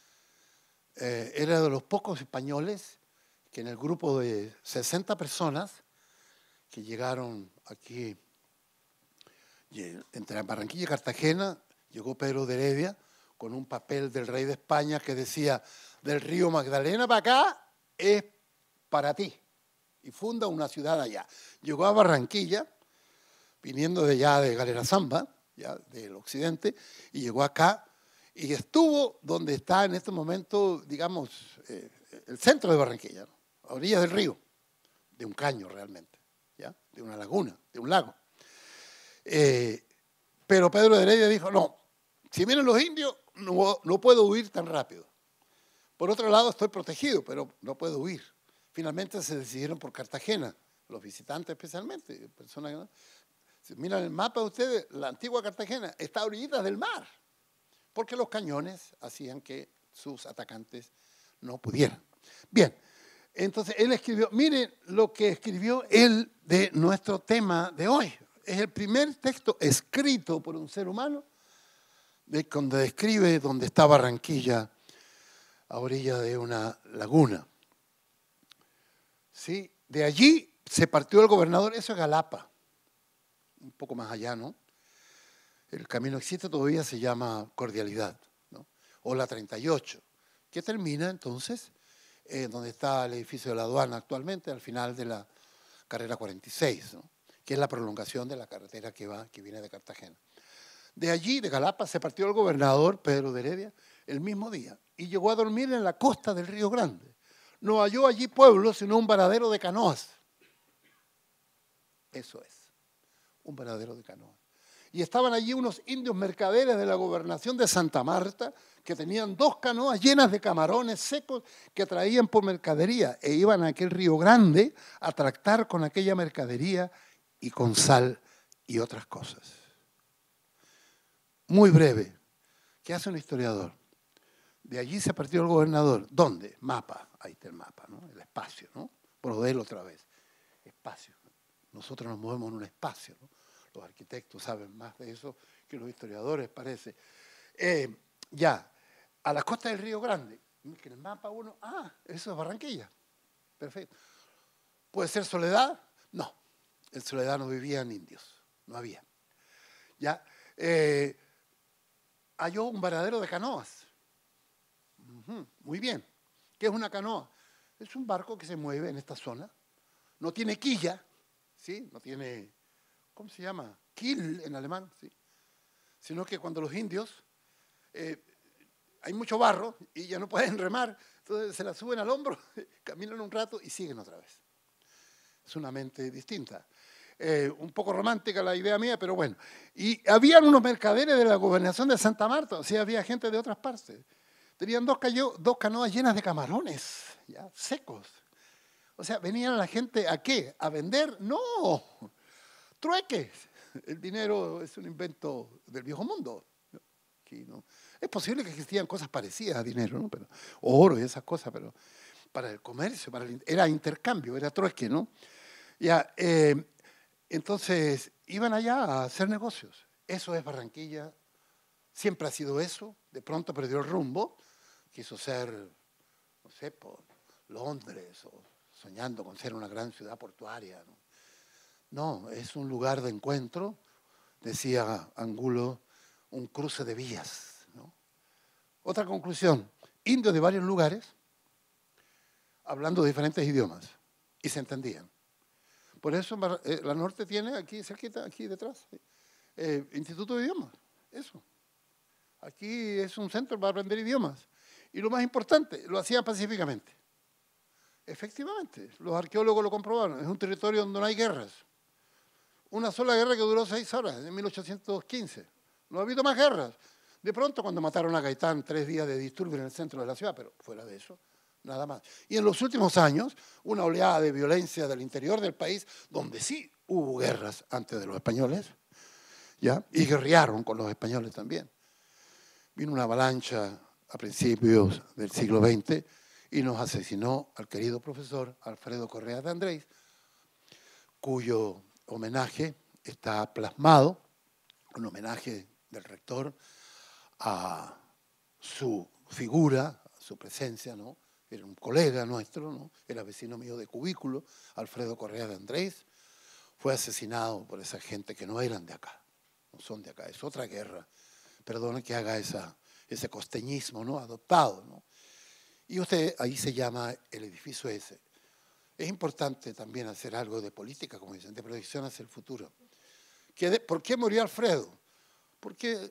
S2: eh, era de los pocos españoles que en el grupo de sesenta personas que llegaron aquí, entre Barranquilla y Cartagena, llegó Pedro de Heredia con un papel del rey de España que decía, del río Magdalena para acá es para ti. Y funda una ciudad allá. Llegó a Barranquilla, viniendo de allá de Galera Zamba, ya del occidente, y llegó acá y estuvo donde está en este momento, digamos, eh, el centro de Barranquilla, ¿no? A orillas del río, de un caño realmente, ¿ya? De una laguna, de un lago. Eh, pero Pedro de Heredia dijo, no, si vienen los indios, no, no puedo huir tan rápido. Por otro lado, estoy protegido, pero no puedo huir. Finalmente se decidieron por Cartagena, los visitantes especialmente, personas que no. Si miran el mapa de ustedes, la antigua Cartagena está a orillitas del mar, porque los cañones hacían que sus atacantes no pudieran. Bien, entonces él escribió, miren lo que escribió él de nuestro tema de hoy. Es el primer texto escrito por un ser humano de donde describe dónde está Barranquilla a orilla de una laguna. ¿Sí? De allí se partió el gobernador, eso es Galapa, un poco más allá, ¿no? El camino existe todavía, se llama Cordialidad, ¿no? O la treinta y ocho, que termina entonces eh, donde está el edificio de la aduana actualmente, al final de la carrera cuarenta y seis, ¿no? Que es la prolongación de la carretera que, va, que viene de Cartagena. De allí, de Galapa, se partió el gobernador Pedro de Heredia el mismo día y llegó a dormir en la costa del Río Grande. No halló allí pueblo, sino un varadero de canoas. Eso es, un varadero de canoas. Y estaban allí unos indios mercaderes de la gobernación de Santa Marta que tenían dos canoas llenas de camarones secos que traían por mercadería e iban a aquel Río Grande a tractar con aquella mercadería y con sal y otras cosas. Muy breve. ¿Qué hace un historiador? De allí se partió el gobernador. ¿Dónde? Mapa. Ahí está el mapa, ¿no? El espacio, ¿no? Por de él otra vez. Espacio. Nosotros nos movemos en un espacio, ¿no? Los arquitectos saben más de eso que los historiadores, parece. Eh, ya, a la costa del Río Grande. En el mapa uno, ah, eso es Barranquilla. Perfecto. ¿Puede ser Soledad? No. En Soledad no vivían indios. No había. Ya. eh, halló un varadero de canoas. Uh-huh, muy bien. ¿Qué es una canoa? Es un barco que se mueve en esta zona. No tiene quilla, ¿sí? No tiene, ¿cómo se llama? Kiel en alemán, ¿sí? Sino que cuando los indios, eh, hay mucho barro y ya no pueden remar, entonces se la suben al hombro, caminan un rato y siguen otra vez. Es una mente distinta. Eh, un poco romántica la idea mía, pero bueno. Y habían unos mercaderes de la gobernación de Santa Marta, o sea, había gente de otras partes. Tenían dos, cayó, dos canoas llenas de camarones, ya, secos. O sea, venían la gente ¿a qué? ¿A vender? No, trueques. El dinero es un invento del viejo mundo. Aquí, ¿no? Es posible que existían cosas parecidas a dinero, ¿no? Pero, oro y esas cosas, pero para el comercio, para el, era intercambio, era trueque, ¿no? Ya, eh, entonces, iban allá a hacer negocios. Eso es Barranquilla, siempre ha sido eso, de pronto perdió el rumbo, quiso ser, no sé, por Londres o soñando con ser una gran ciudad portuaria, ¿no? No, es un lugar de encuentro, decía Angulo, un cruce de vías, ¿no? Otra conclusión, indios de varios lugares hablando diferentes idiomas y se entendían. Por eso eh, la Norte tiene aquí cerquita, aquí detrás, eh, Instituto de Idiomas, eso. Aquí es un centro para aprender idiomas. Y lo más importante, lo hacían pacíficamente. Efectivamente, los arqueólogos lo comprobaron, es un territorio donde no hay guerras. Una sola guerra que duró seis horas, en mil ochocientos quince. No ha habido más guerras. De pronto, cuando mataron a Gaitán, tres días de disturbio en el centro de la ciudad, pero fuera de eso, nada más. Y en los últimos años, una oleada de violencia del interior del país, donde sí hubo guerras antes de los españoles, ¿ya? Y guerrearon con los españoles también. Vino una avalancha a principios del siglo veinte y nos asesinó al querido profesor Alfredo Correa de Andrés, cuyo homenaje está plasmado, un homenaje del rector a su figura, a su presencia, ¿no? Era un colega nuestro, ¿no? Era vecino mío de cubículo, Alfredo Correa de Andrés, fue asesinado por esa gente que no eran de acá, no son de acá, es otra guerra. Perdone que haga esa, ese costeñismo, ¿no? Adoptado, ¿no? Y usted, ahí se llama el edificio ese. Es importante también hacer algo de política, como dicen, de proyección hacia el futuro. ¿Qué de, ¿Por qué murió Alfredo? Porque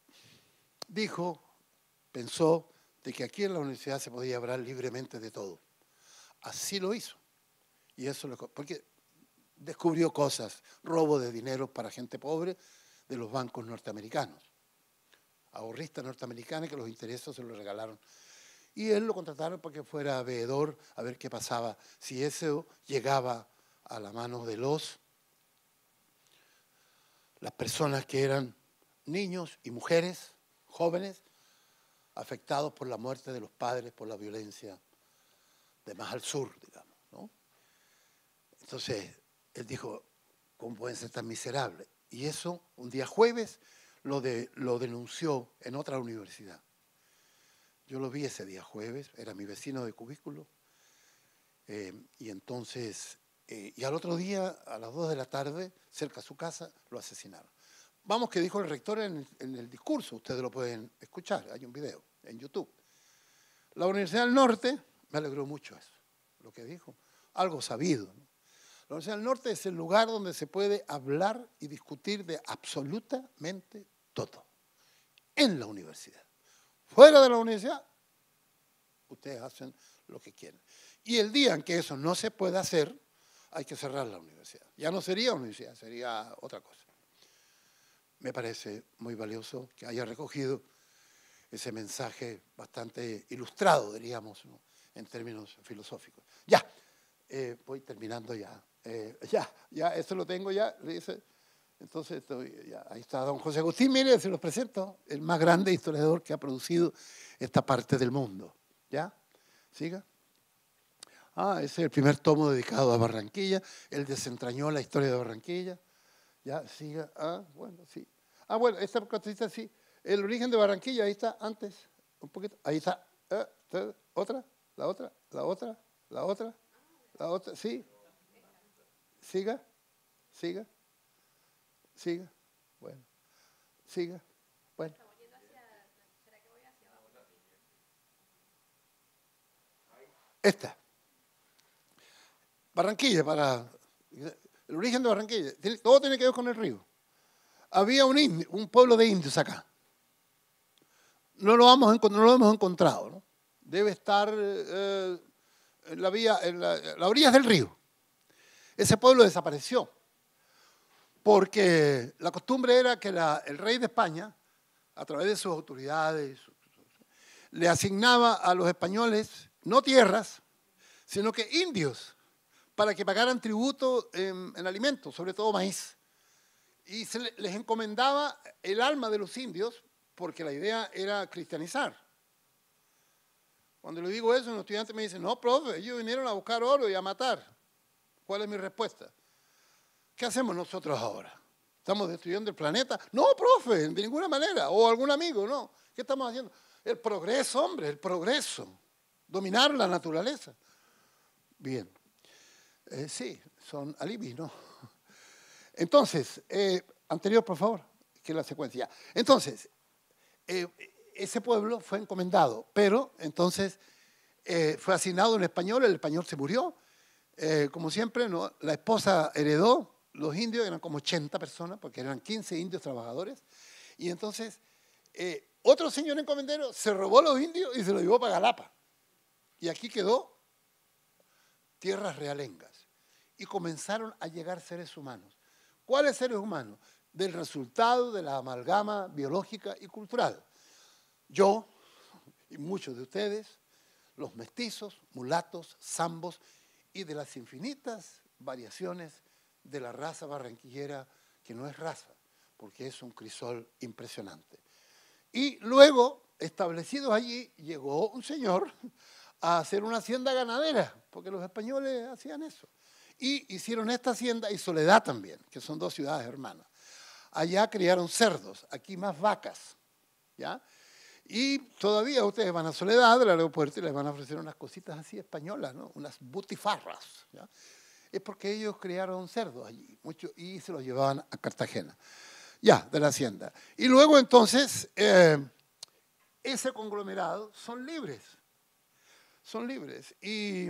S2: dijo, pensó, de que aquí en la universidad se podía hablar libremente de todo. Así lo hizo. Y eso lo, porque descubrió cosas, robo de dinero para gente pobre de los bancos norteamericanos. Ahorristas norteamericanos que los intereses se los regalaron. Y él lo contrataron para que fuera veedor a ver qué pasaba, si eso llegaba a la mano de los, las personas que eran niños y mujeres, jóvenes, afectados por la muerte de los padres, por la violencia de más al sur, digamos, ¿no? Entonces, él dijo, ¿cómo pueden ser tan miserables? Y eso, un día jueves, lo, de, lo denunció en otra universidad. Yo lo vi ese día jueves, era mi vecino de cubículo, eh, y entonces, eh, y al otro día, a las dos de la tarde, cerca de su casa, lo asesinaron. Vamos, que dijo el rector en, en el discurso, ustedes lo pueden escuchar, hay un video en YouTube. La Universidad del Norte, me alegró mucho eso, lo que dijo, algo sabido, ¿no? La Universidad del Norte es el lugar donde se puede hablar y discutir de absolutamente todo, en la universidad. Fuera de la universidad, ustedes hacen lo que quieren. Y el día en que eso no se pueda hacer, hay que cerrar la universidad. Ya no sería universidad, sería otra cosa. Me parece muy valioso que haya recogido ese mensaje bastante ilustrado, diríamos, ¿no? En términos filosóficos. Ya, eh, voy terminando ya. Eh, ya, ya, eso lo tengo ya, le dice. Entonces, estoy, ya, ahí está don José Agustín, mire, se los presento, el más grande historiador que ha producido esta parte del mundo. ¿Ya? ¿Siga? Ah, ese es el primer tomo dedicado a Barranquilla, él desentrañó la historia de Barranquilla. ¿Ya? Siga. Ah, bueno, sí. Ah, bueno, esta cosita sí. El origen de Barranquilla, ahí está, antes, un poquito, ahí está. Eh, otra, la otra, la otra, la otra, la otra, sí. Siga, siga. Siga. Bueno. siga. Bueno. Esta. Barranquilla, para el origen de Barranquilla. Todo tiene que ver con el río. Había un, indio, un pueblo de indios acá. No lo, vamos, no lo hemos encontrado, ¿no? Debe estar eh, en, la vía, en, la, en las orillas del río. Ese pueblo desapareció porque la costumbre era que la, el rey de España, a través de sus autoridades, le asignaba a los españoles no tierras, sino que indios, para que pagaran tributo en, en alimentos, sobre todo maíz. Y se les encomendaba el alma de los indios, porque la idea era cristianizar. Cuando le digo eso, los estudiantes me dicen, no, profe, ellos vinieron a buscar oro y a matar. ¿Cuál es mi respuesta? ¿Qué hacemos nosotros ahora? ¿Estamos destruyendo el planeta? No, profe, de ninguna manera. O algún amigo, no. ¿Qué estamos haciendo? El progreso, hombre, el progreso. Dominar la naturaleza. Bien. Eh, sí, son alibis, ¿no? Entonces, eh, anterior, por favor, que es la secuencia. Entonces, eh, ese pueblo fue encomendado, pero entonces eh, fue asignado un español, el español se murió. Eh, como siempre, ¿no? La esposa heredó, los indios eran como ochenta personas, porque eran quince indios trabajadores, y entonces eh, otro señor encomendero se robó a los indios y se los llevó para Galapa. Y aquí quedó tierras realengas. Y comenzaron a llegar seres humanos. ¿Cuáles seres humanos? Del resultado de la amalgama biológica y cultural. Yo y muchos de ustedes, los mestizos, mulatos, zambos, y de las infinitas variaciones de la raza barranquillera, que no es raza, porque es un crisol impresionante. Y luego, establecidos allí, llegó un señor a hacer una hacienda ganadera, porque los españoles hacían eso. Y hicieron esta hacienda y Soledad también, que son dos ciudades hermanas. Allá criaron cerdos, aquí más vacas, ¿ya? Y todavía ustedes van a Soledad, del aeropuerto, y les van a ofrecer unas cositas así españolas, ¿no? Unas butifarras, ¿ya? Es porque ellos criaron cerdos allí, mucho, y se los llevaban a Cartagena, ya, de la hacienda. Y luego entonces, eh, ese conglomerado son libres, son libres, y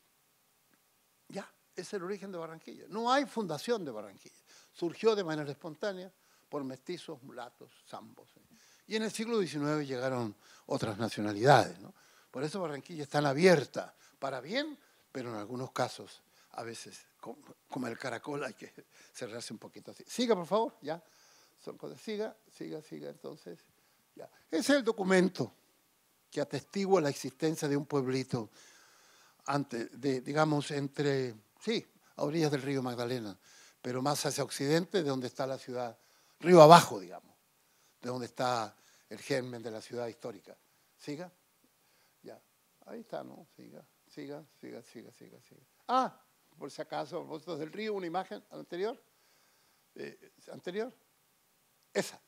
S2: ya, es el origen de Barranquilla. No hay fundación de Barranquilla, surgió de manera espontánea por mestizos, mulatos, zambos, ¿eh? Y en el siglo diecinueve llegaron otras nacionalidades, ¿no? Por eso Barranquilla es tan abierta, para bien, pero en algunos casos, a veces, como el caracol, hay que cerrarse un poquito así. Siga, por favor, ya. Son cosas. Siga, siga, siga, entonces. Ya. Ese es el documento que atestigua la existencia de un pueblito, antes de, digamos, entre, sí, a orillas del río Magdalena, pero más hacia occidente, de donde está la ciudad, río abajo, digamos, de donde está el germen de la ciudad histórica. ¿Siga? Ya. Ahí está, ¿no? Siga, siga, siga, siga, siga, siga. Ah, por si acaso, vosotros del río, una imagen anterior. Eh, ¿Anterior? Esa.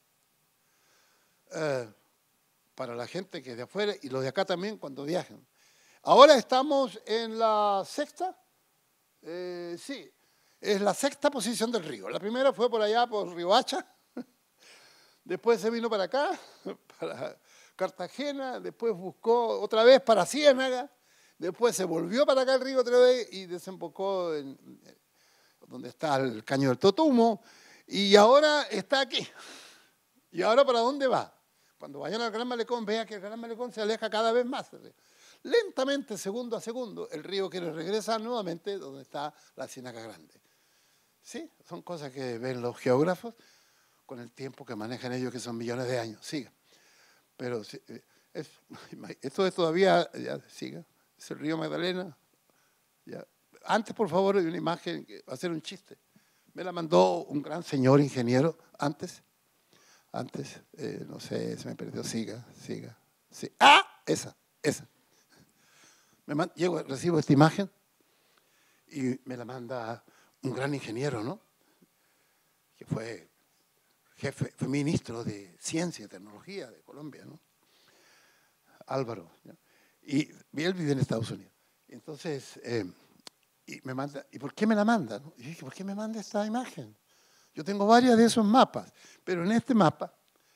S2: Eh, para la gente que es de afuera y los de acá también cuando viajen. Ahora estamos en la sexta. Eh, sí, es la sexta posición del río. La primera fue por allá, por Riohacha. Después se vino para acá, para Cartagena, después buscó otra vez para Ciénaga, después se volvió para acá el río otra vez y desembocó en, en donde está el Caño del Totumo, y ahora está aquí. ¿Y ahora para dónde va? Cuando vayan al Gran Malecón, vean que el Gran Malecón se aleja cada vez más. Lentamente, segundo a segundo, el río quiere regresar nuevamente donde está la Ciénaga Grande. Sí, son cosas que ven los geógrafos con el tiempo que manejan ellos, que son millones de años. Siga. Pero es, esto es todavía, ya, siga, es el río Magdalena. Ya. Antes, por favor, hay una imagen, que va a ser un chiste. Me la mandó un gran señor ingeniero, antes, antes, eh, no sé, se me perdió, siga, siga. Sí. ¡Ah! Esa, esa. Me manda, llego, recibo esta imagen y me la manda un gran ingeniero, ¿no? Que fue jefe, fue ministro de Ciencia y Tecnología de Colombia, ¿no? Álvaro, ¿no? Y él vive en Estados Unidos. Entonces, eh, y me manda, ¿y por qué me la manda? Y dije, ¿por qué me manda esta imagen? Yo tengo varias de esos mapas, pero en este mapa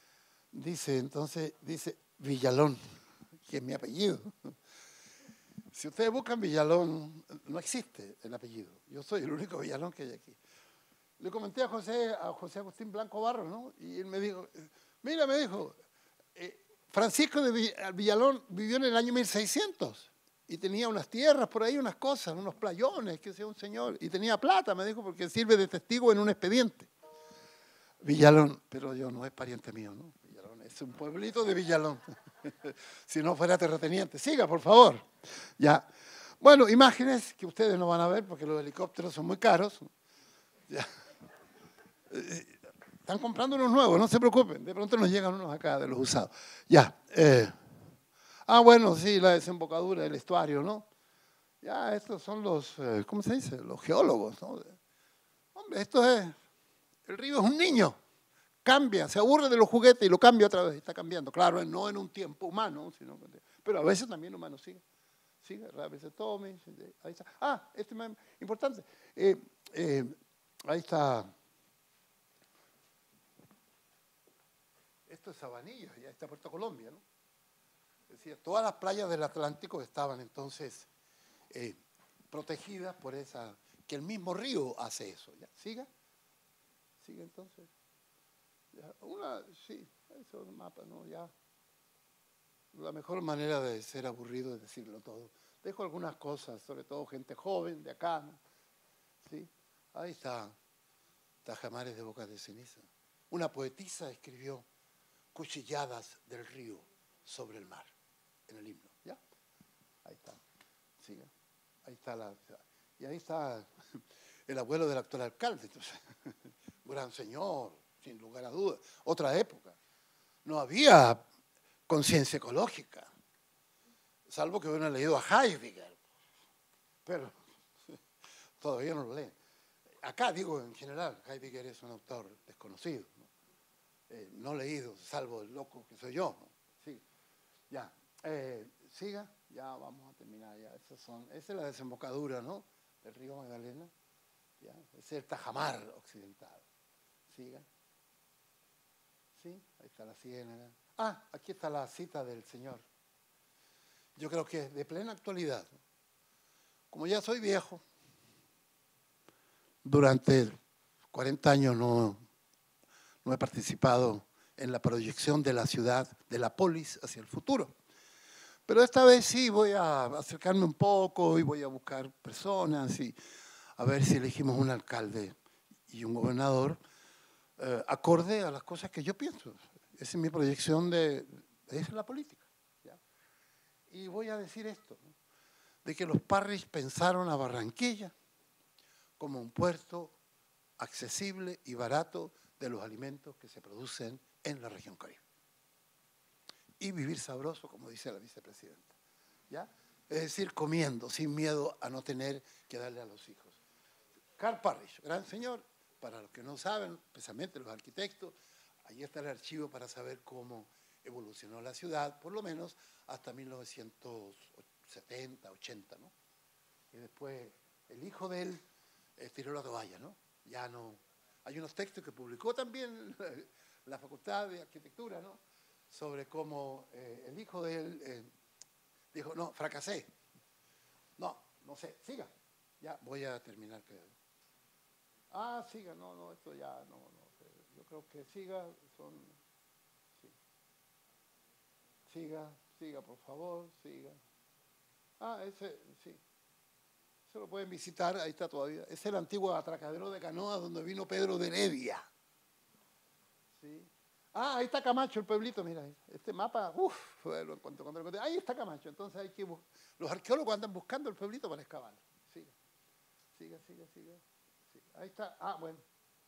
S2: dice, entonces, dice Villalón, que es mi apellido. Si ustedes buscan Villalón, no existe el apellido. Yo soy el único Villalón que hay aquí. Le comenté a José, a José Agustín Blanco Barro, ¿no? Y él me dijo, mira, me dijo, eh, Francisco de Villalón vivió en el año mil seiscientos y tenía unas tierras por ahí, unas cosas, unos playones, que sea un señor, y tenía plata, me dijo, porque sirve de testigo en un expediente. Villalón, pero yo no es pariente mío, ¿no? Villalón es un pueblito de Villalón. Si no fuera terrateniente. Siga, por favor. Ya. Bueno, imágenes que ustedes no van a ver porque los helicópteros son muy caros. Ya. Están comprando unos nuevos, no se preocupen. De pronto nos llegan unos acá de los usados. Ya. Eh. Ah, bueno, sí, la desembocadura del estuario, ¿no? Ya, estos son los, eh, ¿cómo se dice? Los geólogos, ¿no? Hombre, esto es, el río es un niño. Cambia, se aburre de los juguetes y lo cambia otra vez, está cambiando. Claro, no en un tiempo humano, sino, pero a veces también humano sigue. Sigue, a veces tome, ahí está. Ah, este es importante. Eh, eh, ahí está. Esto es Sabanilla, ya está Puerto Colombia, ¿no? Es decir, todas las playas del Atlántico estaban entonces eh, protegidas por esa, que el mismo río hace eso. ¿Ya? ¿Siga? ¿Sigue entonces? Una, sí, eso es un mapa, ¿no? Ya. La mejor manera de ser aburrido es decirlo todo. Dejo algunas cosas, sobre todo gente joven de acá, ¿no? ¿Sí? Ahí está Tajamares de Bocas de Ceniza. Una poetisa escribió Cuchilladas del río sobre el mar, en el himno, ¿ya? Ahí está, siga. Ahí está la... Y ahí está el abuelo del actual alcalde, entonces, gran señor, sin lugar a dudas. Otra época. No había conciencia ecológica, salvo que hubieran leído a Heidegger, pero todavía no lo leen. Acá digo en general, Heidegger es un autor desconocido, ¿no? Eh, no leído, salvo el loco que soy yo, ¿no? Sí, ya, eh, siga, ya vamos a terminar, ya, esas son, esa es la desembocadura, ¿no? Del río Magdalena, ya, ese es el Tajamar occidental, siga. ¿Sí? Ahí está la ciénaga. Ah, aquí está la cita del señor. Yo creo que es de plena actualidad. Como ya soy viejo, durante cuarenta años no, no he participado en la proyección de la ciudad, de la polis hacia el futuro. Pero esta vez sí voy a acercarme un poco y voy a buscar personas y a ver si elegimos un alcalde y un gobernador Eh, acorde a las cosas que yo pienso. Esa es mi proyección de, de la política, ¿ya? Y voy a decir esto, ¿no? De que los Parrish pensaron a Barranquilla como un puerto accesible y barato de los alimentos que se producen en la región Caribe. Y vivir sabroso, como dice la vicepresidenta, ¿ya? Es decir, comiendo, sin miedo a no tener que darle a los hijos. Carl Parrish, gran señor. Para los que no saben, especialmente los arquitectos, ahí está el archivo para saber cómo evolucionó la ciudad, por lo menos hasta mil novecientos setenta, ochenta, ¿no? Y después el hijo de él eh, tiró la toalla, ¿no? Ya no. Hay unos textos que publicó también la Facultad de Arquitectura, ¿no? Sobre cómo eh, el hijo de él eh, dijo, no, fracasé. No, no sé, siga. Ya voy a terminar, creo. Ah, siga, no, no, esto ya, no, no, yo creo que siga, son, sí. Siga, siga, por favor, siga. Ah, ese, sí, se lo pueden visitar, ahí está todavía. Es el antiguo atracadero de canoas donde vino Pedro de Heredia. Sí. Ah, ahí está Camacho, el pueblito, mira, este mapa, uff, lo encuentro, cuando lo encuentro. Ahí está Camacho, entonces hay que, los arqueólogos andan buscando el pueblito para excavar. Siga, siga, siga, siga. Ahí está, ah, bueno,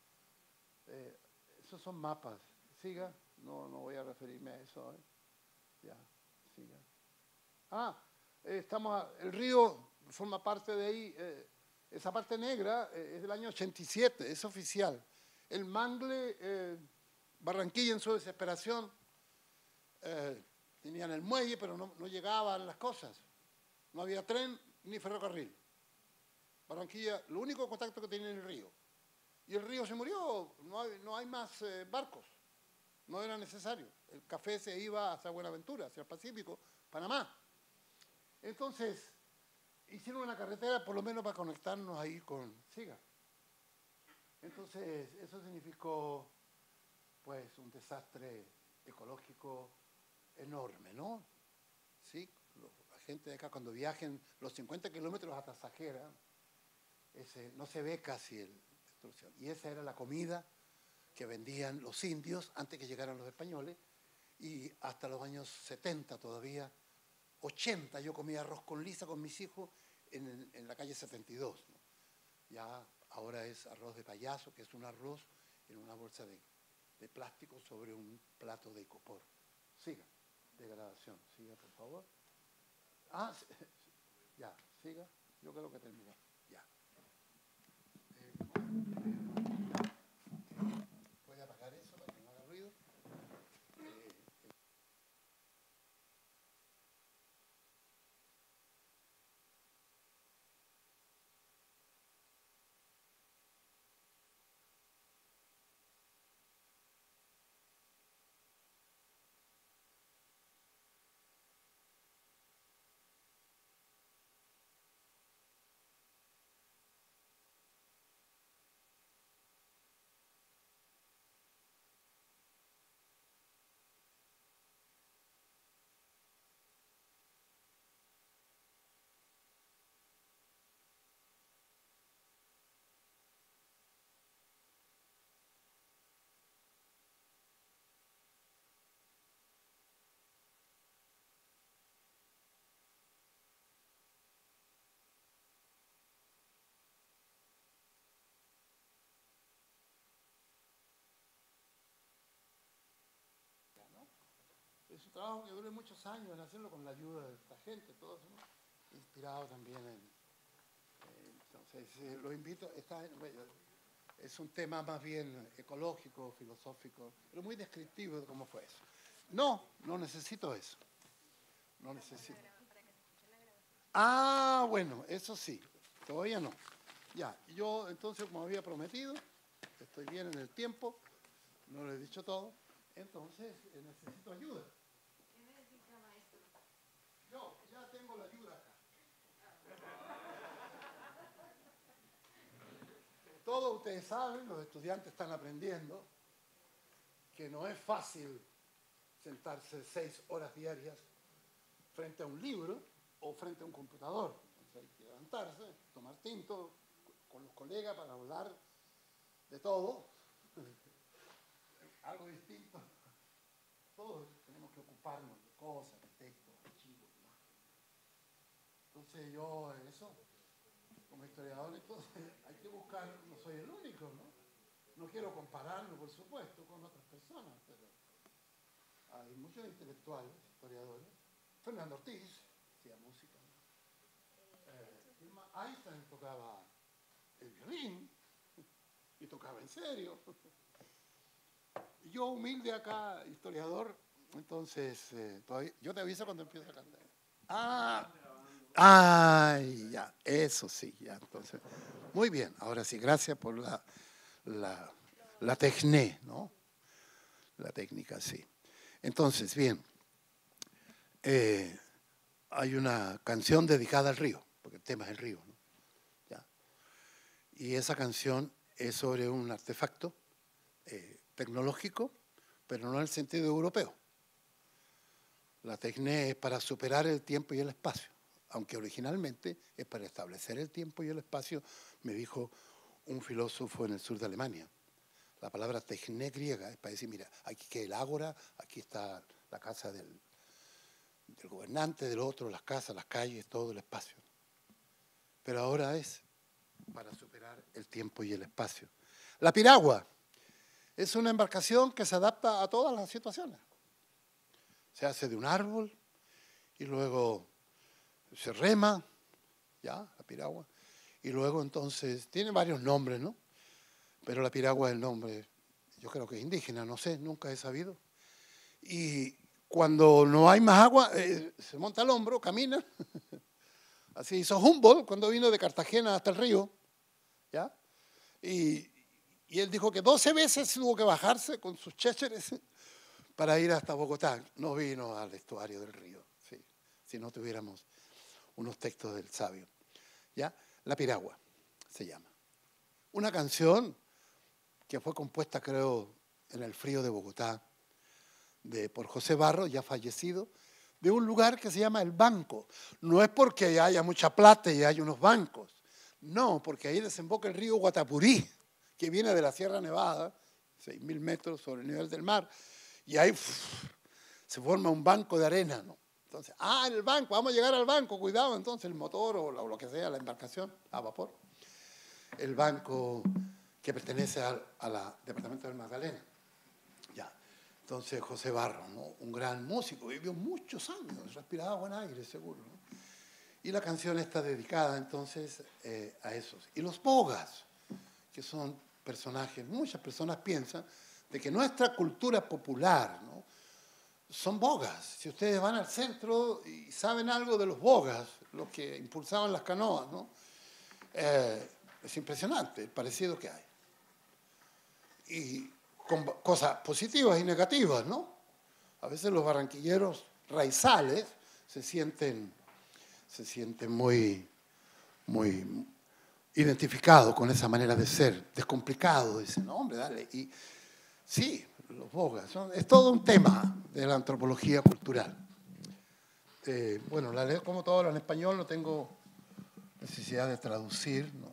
S2: eh, esos son mapas, siga, no, no voy a referirme a eso, ¿eh? Ya, siga. Ah, eh, estamos, a, el río forma parte de ahí, eh, esa parte negra eh, es del año ochenta y siete, es oficial. El mangle, eh, Barranquilla en su desesperación, eh, tenían el muelle, pero no, no llegaban las cosas, no había tren ni ferrocarril. Barranquilla, lo único contacto que tiene es el río. Y el río se murió, no hay, no hay más eh, barcos. no era necesario. El café se iba hacia Buenaventura, hacia el Pacífico, Panamá. Entonces, hicieron una carretera por lo menos para conectarnos ahí con Siga. Entonces, eso significó, pues, un desastre ecológico enorme, ¿no? Sí, la gente de acá cuando viajen los cincuenta kilómetros hasta Sajera, ese, no se ve casi el destrucción. Y esa era la comida que vendían los indios antes que llegaran los españoles, y hasta los años setenta todavía, ochenta, yo comía arroz con lisa con mis hijos en, en la calle setenta y dos, ¿no? Ya ahora es arroz de payaso, que es un arroz en una bolsa de, de plástico sobre un plato de icopor. Siga, degradación, siga por favor. Ah, ya, siga, yo creo que terminó, ya. Eh, ¿Puede apagar eso para que no haga ruido? Eh, Es un trabajo que dure muchos años en hacerlo con la ayuda de esta gente, todos, ¿no? Inspirado también en... Eh, entonces, eh, lo invito, está, bueno, es un tema más bien ecológico, filosófico, pero muy descriptivo de cómo fue eso. No, no necesito eso. No necesito. Ah, bueno, eso sí, todavía no. Ya, yo entonces, como había prometido, estoy bien en el tiempo, no lo he dicho todo, entonces eh, necesito ayuda.
S3: ¿Qué necesita, maestro?
S2: Yo ya tengo la ayuda acá. Todos ustedes saben, los estudiantes están aprendiendo, que no es fácil sentarse seis horas diarias frente a un libro o frente a un computador. Entonces hay que levantarse, tomar tinto con los colegas para hablar de todo, algo distinto. Todos tenemos que ocuparnos de cosas, de textos, archivos, imágenes. Entonces yo, eso, como historiador, entonces hay que buscar, no soy el único, ¿no? No quiero compararlo, por supuesto, con otras personas, pero hay muchos intelectuales, historiadores. Fernando Ortiz hacía música, ¿no? Eh, Einstein tocaba el violín y tocaba en serio. Yo, humilde acá, historiador, entonces, eh, todavía, yo te aviso cuando empiece a cantar. Ah, ay, ya, eso sí, ya, entonces. Muy bien, ahora sí, gracias por la, la, la tecné, ¿no? La técnica, sí. Entonces, bien, eh, hay una canción dedicada al río, porque el tema es el río, ¿no? ¿Ya? Y esa canción es sobre un artefacto eh, tecnológico, pero no en el sentido europeo. La tecné es para superar el tiempo y el espacio, aunque originalmente es para establecer el tiempo y el espacio, me dijo un filósofo en el sur de Alemania. La palabra tecné griega es para decir, mira, aquí queda el ágora, aquí está la casa del, del gobernante, del otro, las casas, las calles, todo el espacio. Pero ahora es para superar el tiempo y el espacio. La piragua es una embarcación que se adapta a todas las situaciones. Se hace de un árbol y luego se rema, ya, la piragua, y luego entonces, tiene varios nombres, ¿no? Pero la piragua es el nombre, yo creo que es indígena, no sé, nunca he sabido. Y cuando no hay más agua, eh, se monta al hombro, camina. Así hizo Humboldt cuando vino de Cartagena hasta el río, ¿ya? Y, y él dijo que doce veces tuvo que bajarse con sus chécheres para ir hasta Bogotá. No vino al estuario del río, sí, si no tuviéramos unos textos del sabio. ¿Ya? La Piragua se llama. Una canción que fue compuesta, creo, en el frío de Bogotá, de, por José Barro, ya fallecido, de un lugar que se llama El Banco. No es porque haya mucha plata y hay unos bancos, no, porque ahí desemboca el río Guatapurí, que viene de la Sierra Nevada, seis mil metros sobre el nivel del mar, y ahí uff, se forma un banco de arena, ¿no? Entonces, ah, el banco, vamos a llegar al banco, cuidado, entonces el motor o lo, lo que sea, la embarcación a vapor. El banco que pertenece al a la departamento del Magdalena. Ya. Entonces, José Barro, ¿no? Un gran músico, vivió muchos años, respiraba buen aire, seguro, ¿no? Y la canción está dedicada, entonces, eh, a esos. Y los bogas, que son personajes, muchas personas piensan de que nuestra cultura popular, ¿no? Son bogas. Si ustedes van al centro y saben algo de los bogas, los que impulsaban las canoas, ¿no? Eh, es impresionante el parecido que hay. Y con cosas positivas y negativas, ¿no? A veces los barranquilleros raizales se sienten, se sienten muy, muy identificados con esa manera de ser, descomplicado, dicen, no, hombre, dale. Y sí, los bogas, son, es todo un tema de la antropología cultural. Eh, bueno, la leo como todo en español, no tengo necesidad de traducir, ¿no?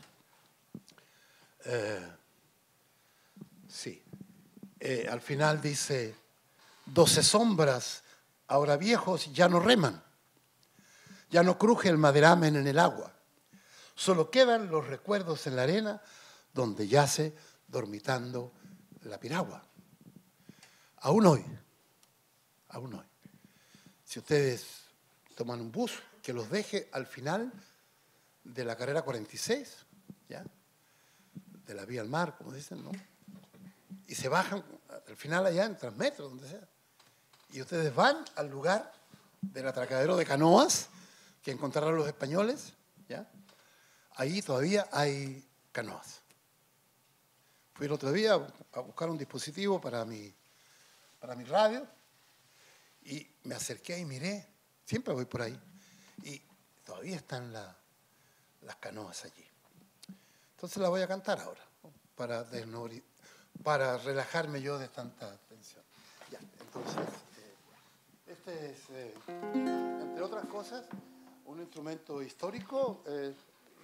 S2: Eh, sí. Eh, al final dice, doce sombras, ahora viejos, ya no reman, ya no cruje el maderamen en el agua, solo quedan los recuerdos en la arena donde yace dormitando la piragua. Aún hoy, aún hoy, si ustedes toman un bus que los deje al final de la carrera cuarenta y seis, ¿ya? De la vía al mar, como dicen, ¿no? Y se bajan al final allá en Transmetro, donde sea, y ustedes van al lugar del atracadero de canoas que encontraron los españoles, ¿ya? Ahí todavía hay canoas. Fui el otro día a buscar un dispositivo para mi, para mi radio y me acerqué y miré, siempre voy por ahí, y todavía están la, las canoas allí. Entonces la voy a cantar ahora, ¿no? para, para relajarme yo de tanta tensión. Ya, entonces, eh, este es, eh, entre otras cosas, un instrumento histórico. Eh,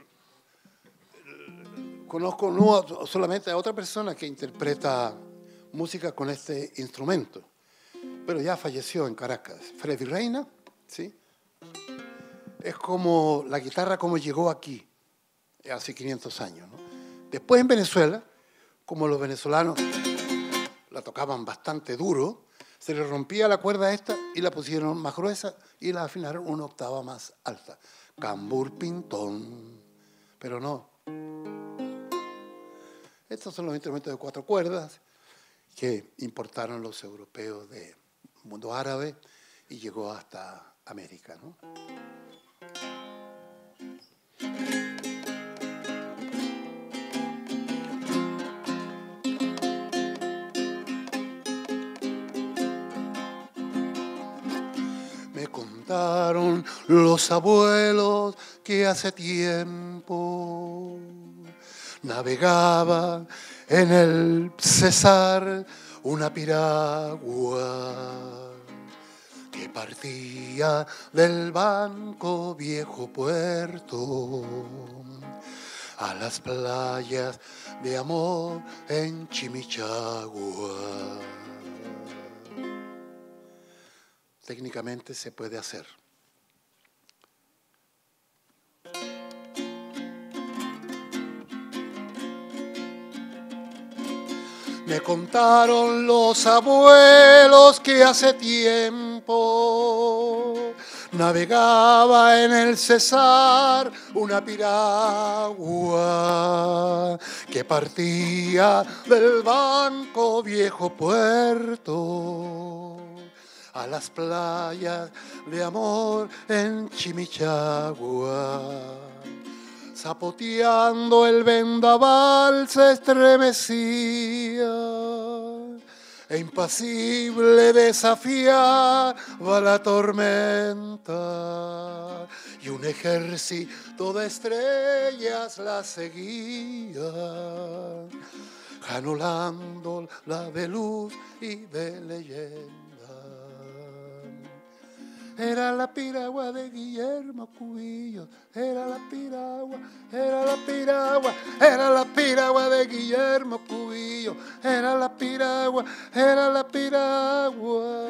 S2: Conozco no solamente a otra persona que interpreta música con este instrumento, pero ya falleció en Caracas. Freddy Reina, ¿sí? Es como la guitarra como llegó aquí, hace quinientos años, ¿no? Después en Venezuela, como los venezolanos la tocaban bastante duro, se le rompía la cuerda esta y la pusieron más gruesa y la afinaron una octava más alta. Cambur pintón, pero no. Estos son los instrumentos de cuatro cuerdas que importaron los europeos del mundo árabe y llegó hasta América, ¿no? Me contaron los abuelos que hace tiempo navegaba en el Cesar una piragua que partía del Banco Viejo Puerto a las playas de amor en Chimichagua. Técnicamente se puede hacer. Me contaron los abuelos que hace tiempo navegaba en el Cesar una piragua que partía del Banco Viejo Puerto a las playas de amor en Chimichagua. Zapoteando el vendaval se estremecía e impasible desafiaba la tormenta, y un ejército de estrellas la seguía, anulándola de luz y de leyenda. Era la piragua de Guillermo Cubillos, era la piragua, era la piragua, era la piragua de Guillermo Cubillos, era la piragua, era la piragua.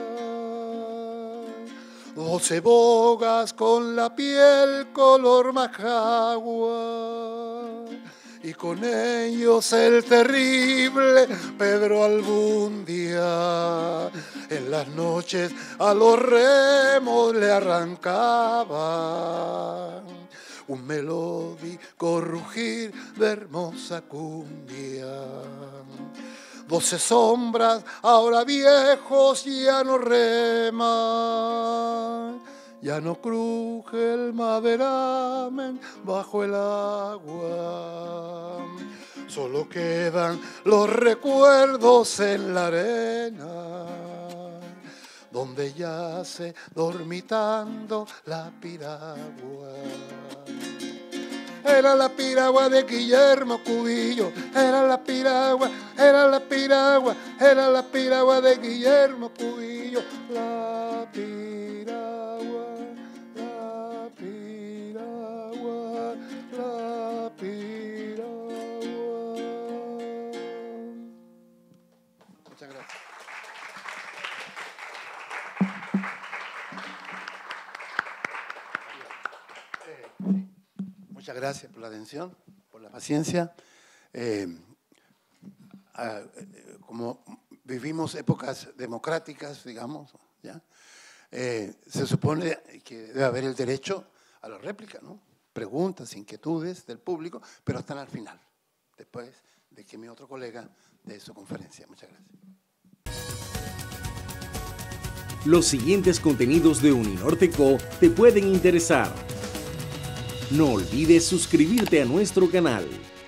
S2: Doce bogas con la piel color majagua, y con ellos el terrible Pedro Albundia. En las noches a los remos le arrancaba un melódico rugir de hermosa cumbia. Doce sombras, ahora viejos, ya no reman, ya no cruje el maderamen bajo el agua. Solo quedan los recuerdos en la arena, donde yace dormitando la piragua. Era la piragua de Guillermo Cubillos, era la piragua, era la piragua, era la piragua de Guillermo Cubillos. La piragua, la piragua, la piragua. Muchas gracias. Muchas gracias por la atención, por la paciencia. Eh, eh, como vivimos épocas democráticas, digamos, ¿ya? Eh, se supone que debe haber el derecho a la réplica, ¿no? Preguntas, inquietudes del público, pero están al final, después de que mi otro colega dé su conferencia. Muchas gracias.
S1: Los siguientes contenidos de Uninorteco te pueden interesar. No olvides suscribirte a nuestro canal.